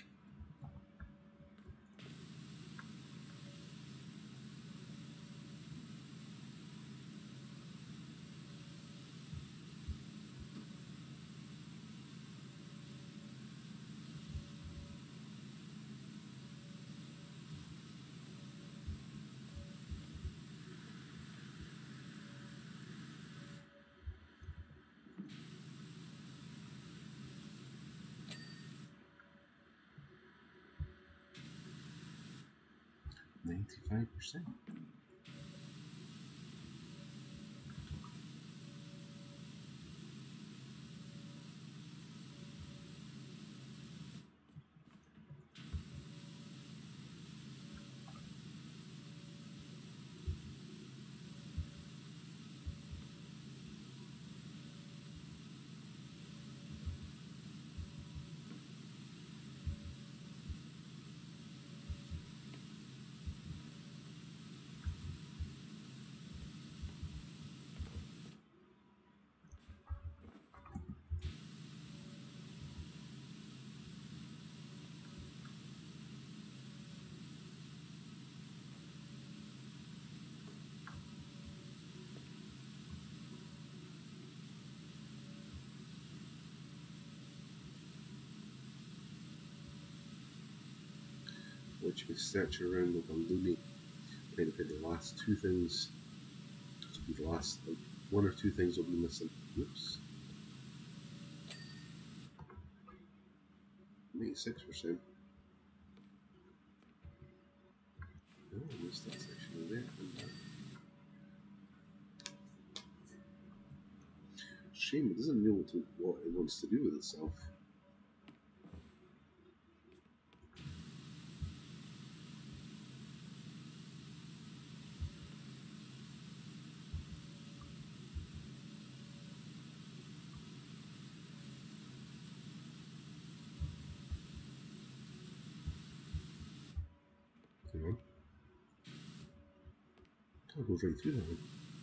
Ninety-five percent. literally search around like a loony, trying to pick the last two things. So the last like one or two things will be missing. Oops. ninety-six percent. Oh, I missed that section there. Shame it doesn't know what, to, what it wants to do with itself. Hang on. I'll go right through that one.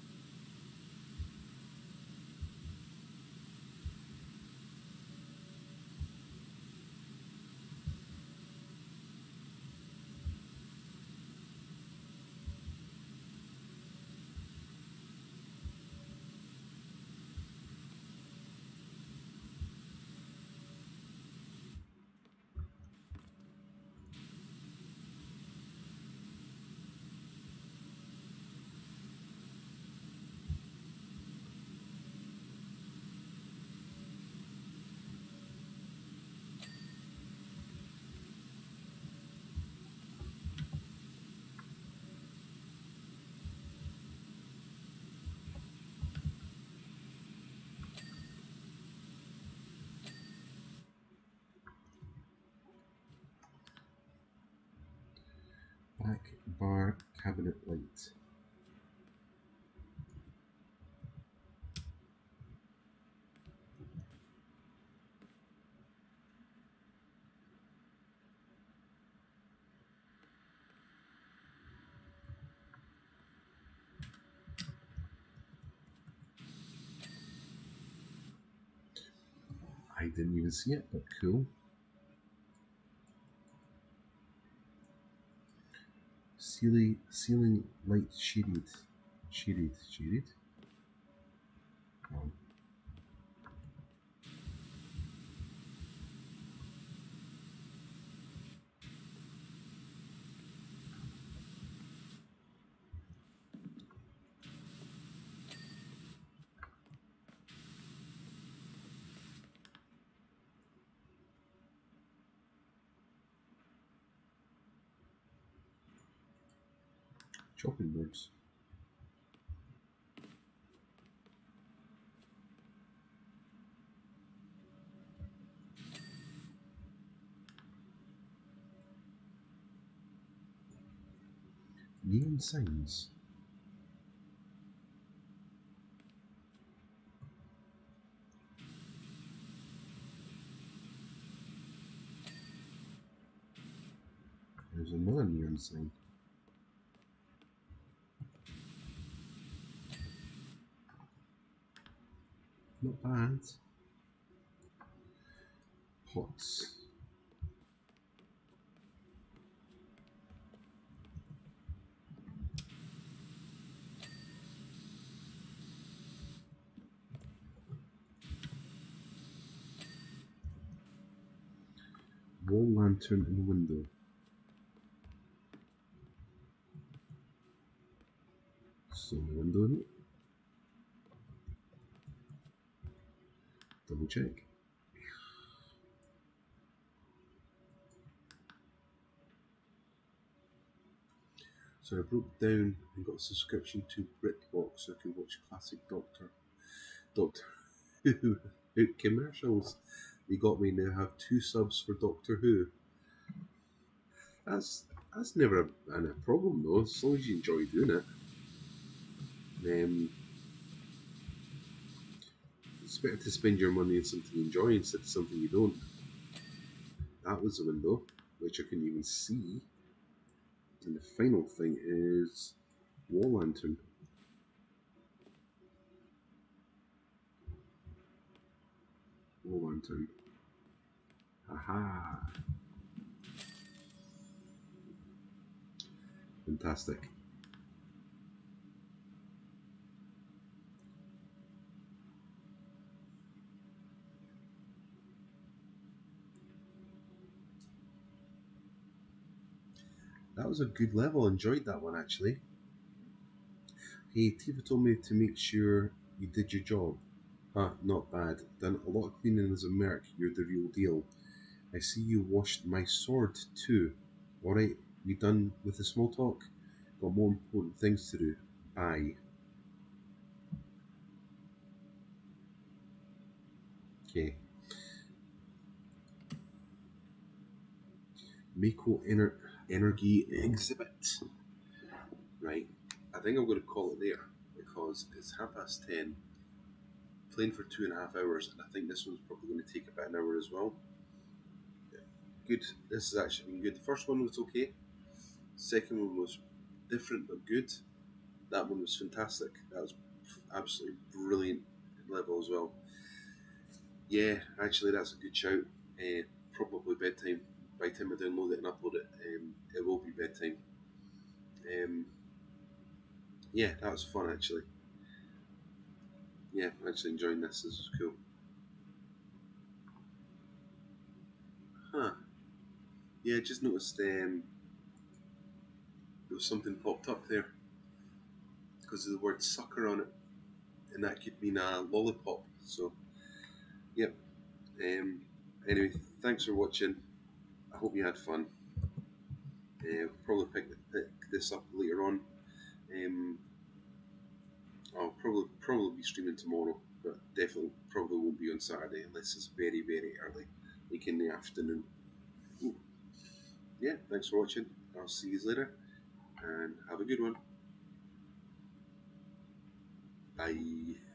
Back bar cabinet light. I didn't even see it, but cool. Ceiling, ceiling light shaded. Shaded, shaded. Um, chopping boards. Neon signs. There's another neon sign. Not bad. Pots. Wall lantern in the window. So the window in it. Double check. So I broke down and got a subscription to BritBox so I could watch classic Doctor Doctor Who commercials. They got me now have two subs for Doctor Who. That's that's never a, a problem though, as long as you enjoy doing it. Um, it's better to spend your money on something you enjoy instead of something you don't. That was the window, which I couldn't even see. And the final thing is wall lantern. Wall lantern. Aha! Fantastic. that was a good level. Enjoyed that one actually. Hey, Tifa told me to make sure you did your job. Ah, not bad. Done a lot of cleaning as a merc. You're the real deal. I see you washed my sword too. Alright, we done with the small talk? Got more important things to do. Bye. Okay. Mako Ener- Energy Exhibit. Right. I think I'm going to call it there because it's half past ten. Playing for two and a half hours, and I think this one's probably going to take about an hour as well. Good. This has actually been good. The first one was okay. Second one was different but good. That one was fantastic. That was absolutely brilliant level as well. Yeah, actually, that's a good shout. Uh, probably bedtime. By the time I download it and upload it, um, it will be bedtime. Um, yeah, that was fun actually. Yeah, I'm actually enjoying this. This is cool. Huh. Yeah, I just noticed um, there was something popped up there because of the word sucker on it, and that could mean a lollipop. So, yep. Um, anyway, thanks for watching. I hope you had fun. Uh, probably pick, pick this up later on. Um, I'll probably probably be streaming tomorrow, but definitely probably won't be on Saturday unless it's very very early, like in the afternoon. Ooh. Yeah, thanks for watching. I'll see you later, and have a good one. Bye.